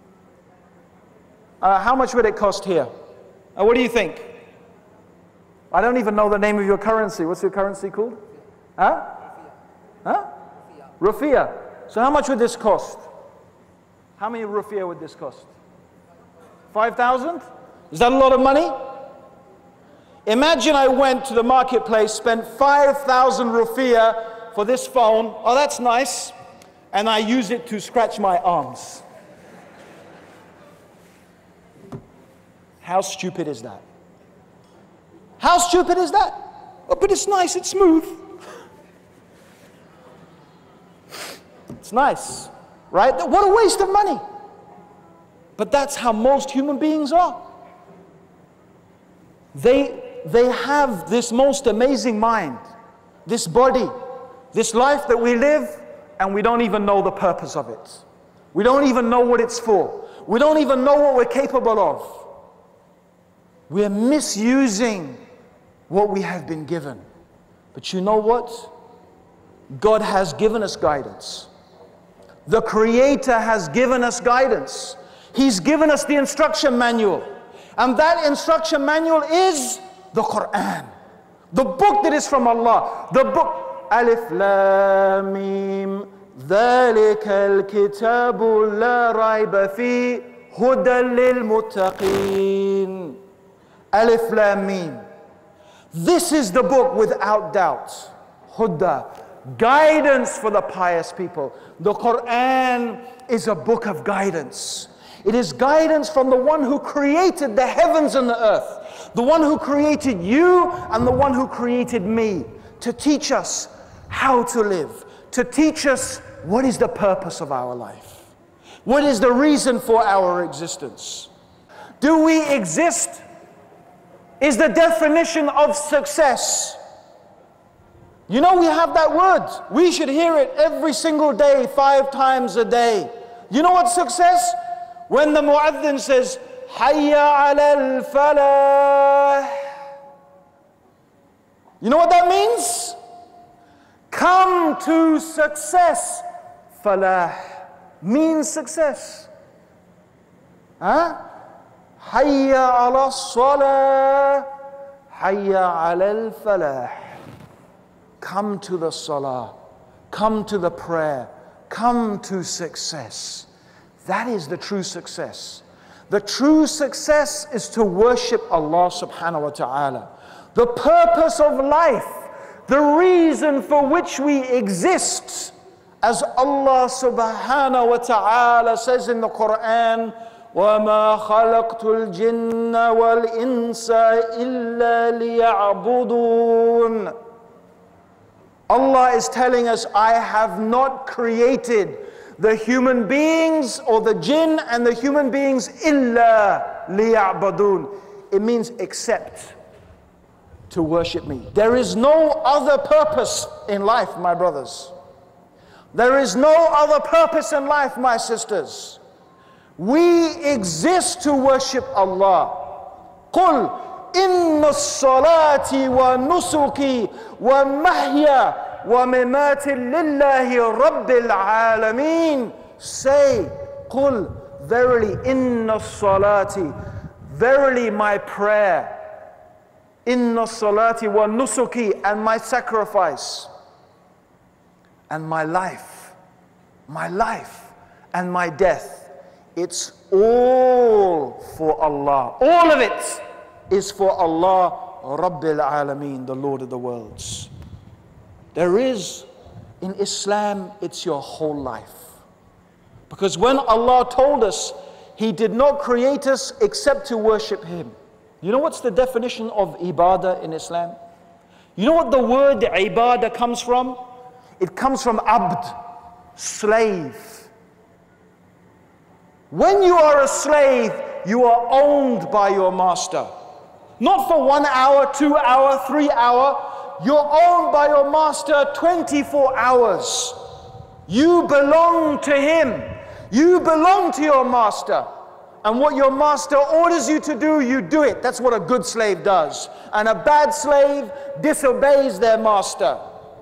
Uh, how much would it cost here? Uh, what do you think? I don't even know the name of your currency. What's your currency called? Huh? Huh? Rufiya. So how much would this cost? How many rufiya would this cost? five thousand? Is that a lot of money? Imagine I went to the marketplace, spent five thousand rufiya for this phone. Oh, that's nice. And I use it to scratch my arms. How stupid is that? How stupid is that? Oh, but it's nice, it's smooth. It's nice, right? What a waste of money. But that's how most human beings are. They, they have this most amazing mind, this body, this life that we live, and we don't even know the purpose of it. We don't even know what it's for. We don't even know what we're capable of. We're misusing what we have been given. But you know what? God has given us guidance. The Creator has given us guidance. He's given us the instruction manual. And that instruction manual is the Quran. The book that is from Allah. The book. Alif Lam Mim. ذَلِكَ الْكِتَابُ لَا رَيْبَ فِيهِ هُدًى لِلْمُتَّقِينَ. Alif Lam Mim. This is the book without doubt. Huda, guidance for the pious people. The Quran is a book of guidance. It is guidance from the one who created the heavens and the earth. The one who created you and the one who created me. To teach us how to live. To teach us what is the purpose of our life. What is the reason for our existence. Do we exist? Is the definition of success. You know, we have that word. We should hear it every single day, five times a day. You know what success? When the mu'adhin says, Hayya ala al-falah. You know what that means? Come to success. Falah means success. Huh? Hayya ala salah, hayya ala al-falah. Come to the salah, come to the prayer, come to success. That is the true success. The true success is to worship Allah subhanahu wa ta'ala. The purpose of life, the reason for which we exist, as Allah subhanahu wa ta'ala says in the Quran, وَمَا خَلَقْتُ الْجِنَّ وَالْإِنسَ إِلَّا لِيَعْبُدُونَ. Allah is telling us, I have not created the human beings or the jinn and the human beings إِلَّا لِيَعْبُدُونَ. It means except to worship me. There is no other purpose in life, my brothers. There is no other purpose in life, my sisters. We exist to worship Allah. قُلْ إِنَّ الصَّلَاةِ وَنُسُكِي وَمَحْيَا وَمَمَاتِ لِلَّهِ رَبِّ الْعَالَمِينَ. Say, قُلْ, verily, إِنَّ الصَّلَاةِ, verily my prayer, إِنَّ الصَّلَاةِ وَنُسُكِي, and my sacrifice, and my life, my life and my death, it's all for Allah. All of it is for Allah, Rabbil Alameen, the Lord of the worlds. There is, in Islam, it's your whole life. Because when Allah told us He did not create us except to worship Him. You know what's the definition of ibadah in Islam? You know what the word ibadah comes from? It comes from abd, slave. When you are a slave, you are owned by your master. Not for one hour, two hour, three hour. You're owned by your master twenty-four hours. You belong to him. You belong to your master. And what your master orders you to do, you do it. That's what a good slave does. And a bad slave disobeys their master.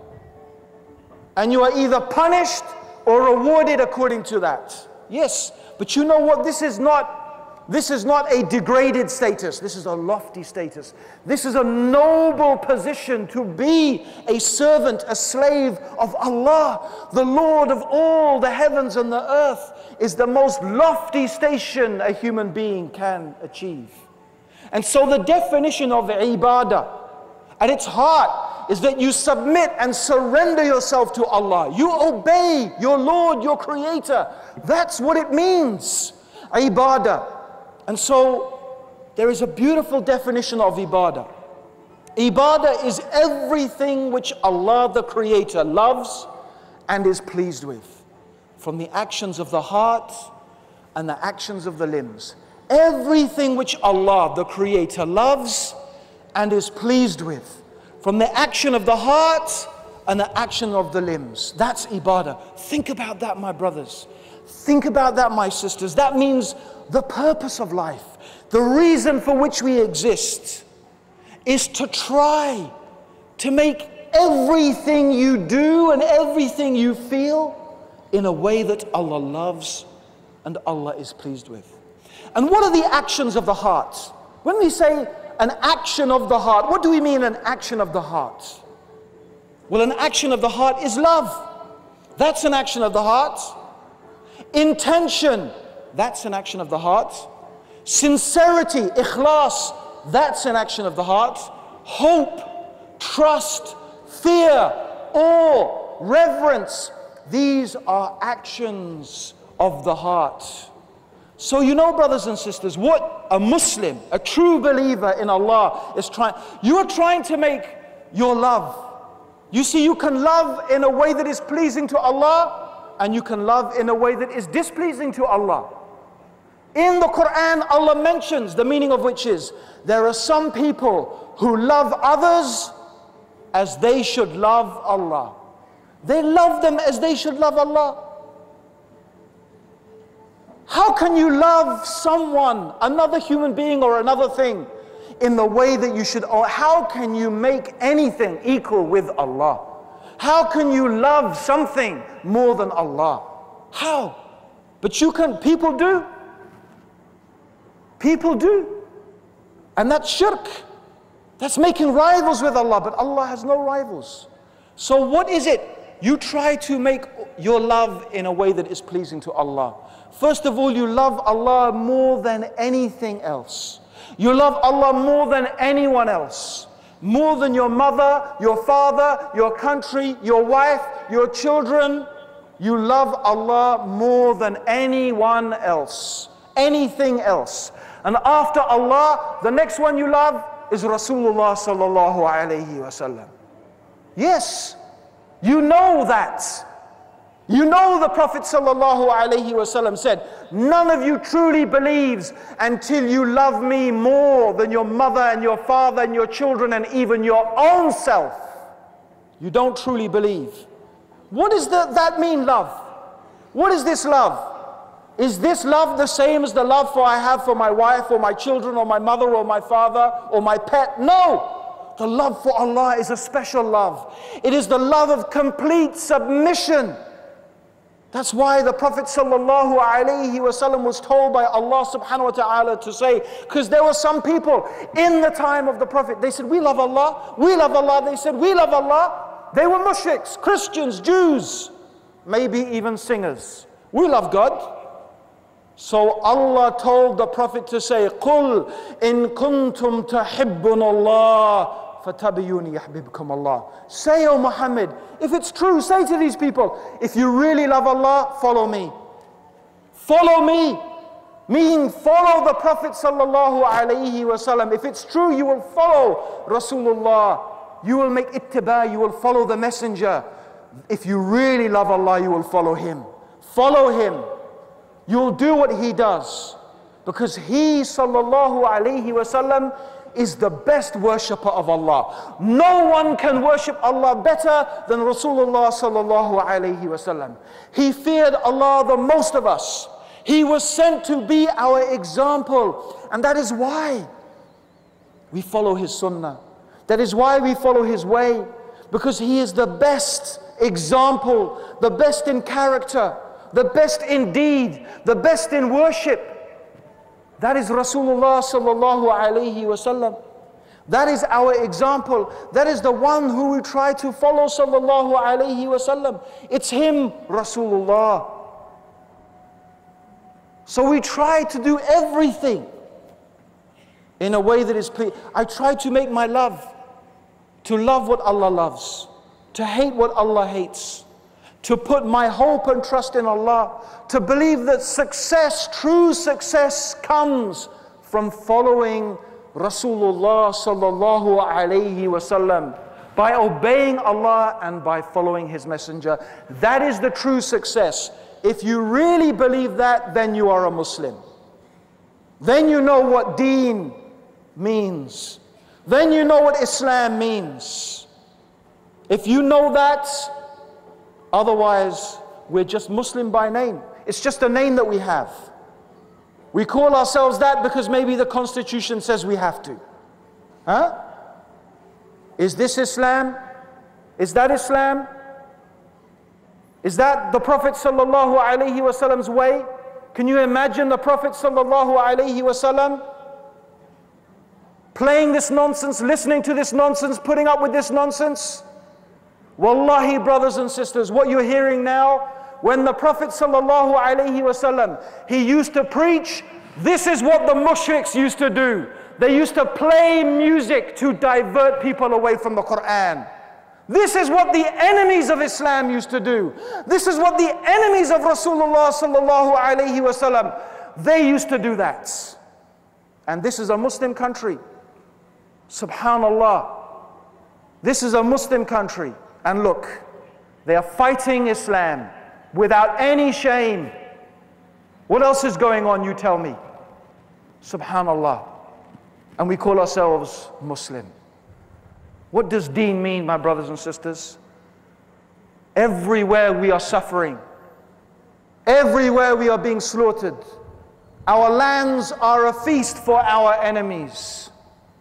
And you are either punished or rewarded according to that. Yes, but you know what? This is not, this is not a degraded status. This is a lofty status. This is a noble position to be a servant, a slave of Allah. The Lord of all the heavens and the earth is the most lofty station a human being can achieve. And so the definition of ibadah at its heart is that you submit and surrender yourself to Allah. You obey your Lord, your Creator. That's what it means, ibadah. And so there is a beautiful definition of ibadah. Ibadah is everything which Allah the Creator loves and is pleased with, from the actions of the heart and the actions of the limbs. Everything which Allah the Creator loves and is pleased with, from the action of the heart and the action of the limbs. That's ibadah. Think about that, my brothers. Think about that, my sisters. That means the purpose of life, the reason for which we exist, is to try to make everything you do and everything you feel in a way that Allah loves and Allah is pleased with. And what are the actions of the heart? When we say an action of the heart, what do we mean an action of the heart? Well, an action of the heart is love. That's an action of the heart. Intention, that's an action of the heart. Sincerity, ikhlas, that's an action of the heart. Hope, trust, fear, awe, reverence, these are actions of the heart. So you know, brothers and sisters, what a Muslim, a true believer in Allah is trying. You are trying to make your love. You see, you can love in a way that is pleasing to Allah, and you can love in a way that is displeasing to Allah. In the Quran, Allah mentions, the meaning of which is, there are some people who love others as they should love Allah. They love them as they should love Allah. How can you love someone, another human being or another thing, in the way that you should? Or how can you make anything equal with Allah? How can you love something more than Allah? How? But you can, people do. People do. And that's shirk. That's making rivals with Allah, but Allah has no rivals. So what is it? You try to make your love in a way that is pleasing to Allah. First of all, you love Allah more than anything else. You love Allah more than anyone else. More than your mother, your father, your country, your wife, your children. You love Allah more than anyone else. Anything else. And after Allah, the next one you love is Rasulullah sallallahu alayhi wa sallam. Yes, you know that. You know the Prophet sallallahu alayhi wa sallam said, none of you truly believes until you love me more than your mother and your father and your children and even your own self. You don't truly believe. What does the, that mean, love? What is this love? Is this love the same as the love for I have for my wife or my children or my mother or my father or my pet? No! The love for Allah is a special love. It is the love of complete submission. That's why the Prophet sallallahu alaihi wasallam was told by Allah subhanahu wa ta'ala to say, because there were some people in the time of the Prophet, they said, we love Allah, we love Allah. They said, we love Allah. They were mushriks, Christians, Jews, maybe even singers. We love God. So Allah told the Prophet to say, قُلْ إِن كُنْتُمْ تَحِبُّنَ اللَّهِ فَتَبِيُّونِ يَحْبِبْكُمْ Allah. Say, O Muhammad, if it's true, say to these people, if you really love Allah, follow me. Follow me. Meaning follow the Prophet sallallahu alaihi wasallam. If it's true, you will follow Rasulullah. You will make ittiba, you will follow the messenger. If you really love Allah, you will follow him. Follow him. You will do what he does. Because he sallallahu alaihi wasallam is the best worshipper of Allah. No one can worship Allah better than Rasulullah sallallahu alaihi wasallam. He feared Allah the most of us. He was sent to be our example. And that is why we follow his sunnah. That is why we follow his way. Because he is the best example, the best in character, the best in deed, the best in worship. That is Rasulullah sallallahu alayhi wasallam. That is our example. That is the one who we try to follow sallallahu alayhi wasallam. It's him, Rasulullah. So we try to do everything in a way that is pleasing. I try to make my love, to love what Allah loves, to hate what Allah hates, to put my hope and trust in Allah, to believe that success, true success, comes from following Rasulullah sallallahu alayhi wasallam, by obeying Allah and by following his messenger. That is the true success. If you really believe that, then you are a Muslim. Then you know what deen means. Then you know what Islam means. If you know that, otherwise we're just Muslim by name. It's just a name that we have. We call ourselves that because maybe the constitution says we have to. Huh? Is this Islam? Is that Islam? Is that the Prophet sallallahu alaihi wasallam's way? Can you imagine the Prophet sallallahu alaihi wasallam playing this nonsense, listening to this nonsense, putting up with this nonsense? Wallahi, brothers and sisters, what you're hearing now, when the Prophet sallallahu alaihi wasallam, he used to preach, this is what the mushriks used to do. They used to play music to divert people away from the Quran. This is what the enemies of Islam used to do. This is what the enemies of Rasulullah sallallahu alaihi wasallam, they used to do that. And this is a Muslim country. Subhanallah. This is a Muslim country. And look, they are fighting Islam without any shame. What else is going on, you tell me? Subhanallah. And we call ourselves Muslim. What does deen mean, my brothers and sisters? Everywhere we are suffering. Everywhere we are being slaughtered. Our lands are a feast for our enemies.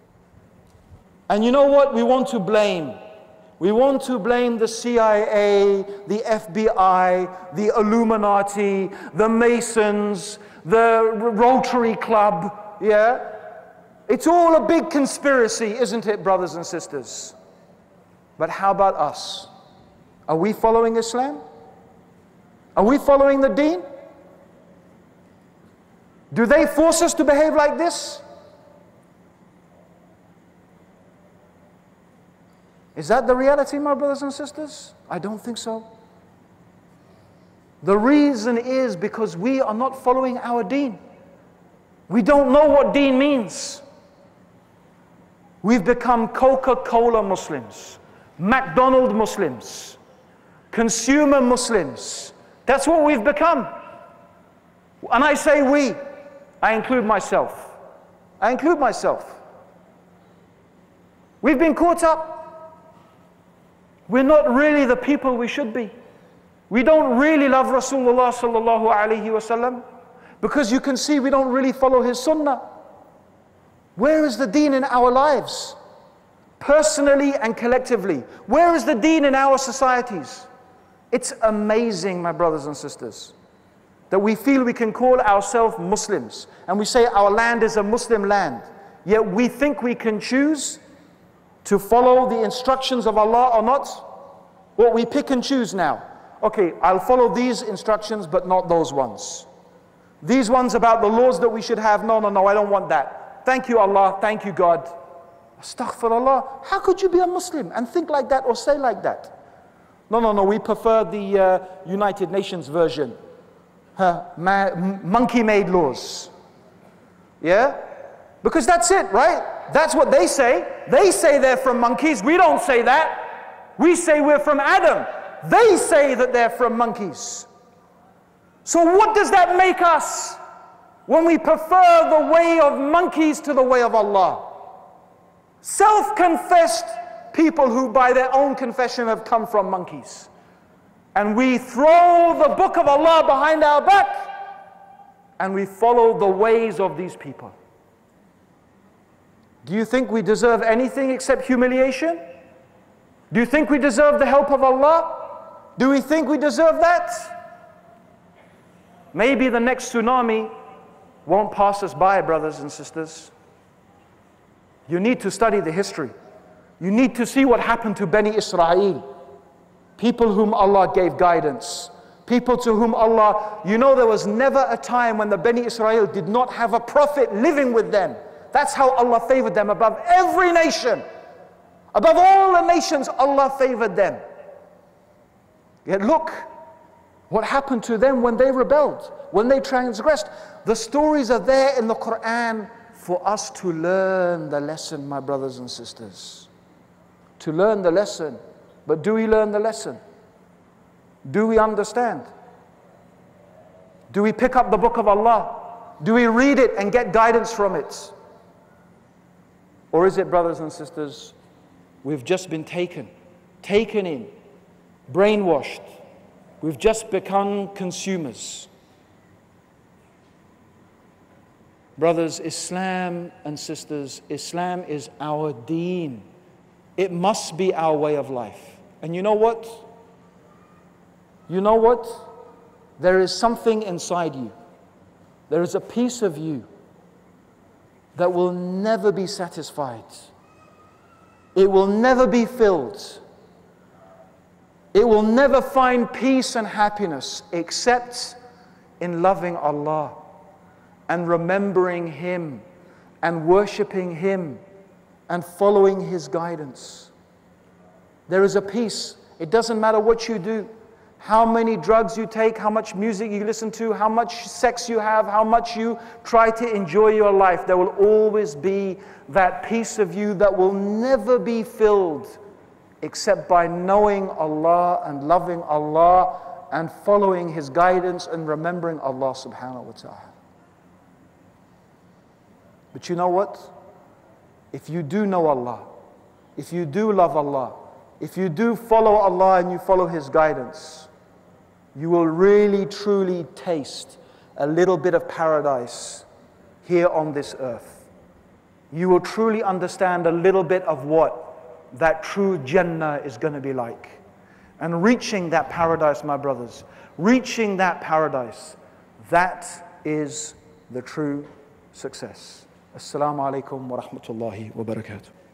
And you know what? We want to blame. We want to blame the C I A, the F B I, the Illuminati, the Masons, the Rotary Club, yeah? It's all a big conspiracy, isn't it, brothers and sisters? But how about us? Are we following Islam? Are we following the deen? Do they force us to behave like this? Is that the reality, my brothers and sisters? I don't think so. The reason is because we are not following our deen. We don't know what deen means. We've become Coca-Cola Muslims, McDonald's Muslims, consumer Muslims. That's what we've become. And I say we, I include myself. I include myself. We've been caught up. We're not really the people we should be. We don't really love Rasulullah sallallahu alaihi wasallam, because you can see we don't really follow his sunnah. Where is the deen in our lives? Personally and collectively. Where is the deen in our societies? It's amazing, my brothers and sisters, that we feel we can call ourselves Muslims and we say our land is a Muslim land, yet we think we can choose to follow the instructions of Allah or not. What we pick and choose now. Okay, I'll follow these instructions but not those ones. These ones about the laws that we should have, no, no, no, I don't want that. Thank you Allah, thank you God. Astaghfirullah. How could you be a Muslim and think like that or say like that? No, no, no, we prefer the uh, United Nations version. uh, monkey-made laws. Yeah? Because that's it, right? That's what they say. They say they're from monkeys. We don't say that. We say we're from Adam. They say that they're from monkeys. So what does that make us when we prefer the way of monkeys to the way of Allah? Self-confessed people who by their own confession have come from monkeys. And we throw the book of Allah behind our back and we follow the ways of these people. Do you think we deserve anything except humiliation? Do you think we deserve the help of Allah? Do we think we deserve that? Maybe the next tsunami won't pass us by, brothers and sisters. You need to study the history. You need to see what happened to Bani Israel. People whom Allah gave guidance. People to whom Allah, you know, there was never a time when the Bani Israel did not have a prophet living with them. That's how Allah favored them above every nation. Above all the nations, Allah favored them. Yet look what happened to them when they rebelled, when they transgressed. The stories are there in the Quran for us to learn the lesson, my brothers and sisters. To learn the lesson. But do we learn the lesson? Do we understand? Do we pick up the book of Allah? Do we read it and get guidance from it? Or is it, brothers and sisters, we've just been taken, taken in, brainwashed. We've just become consumers. Brothers, Islam and sisters, Islam is our deen. It must be our way of life. And you know what? You know what? There is something inside you. There is a piece of you that will never be satisfied. It will never be filled. It will never find peace and happiness except in loving Allah and remembering Him and worshipping Him and following His guidance. There is a peace. It doesn't matter what you do, how many drugs you take, how much music you listen to, how much sex you have, how much you try to enjoy your life. There will always be that piece of you that will never be filled except by knowing Allah and loving Allah and following His guidance and remembering Allah subhanahu wa ta'ala. But you know what? If you do know Allah, if you do love Allah, if you do follow Allah and you follow His guidance, you will really truly taste a little bit of paradise here on this earth. You will truly understand a little bit of what that true Jannah is going to be like. And reaching that paradise, my brothers, reaching that paradise, that is the true success. Assalamu alaikum wa rahmatullahi wa barakatuh.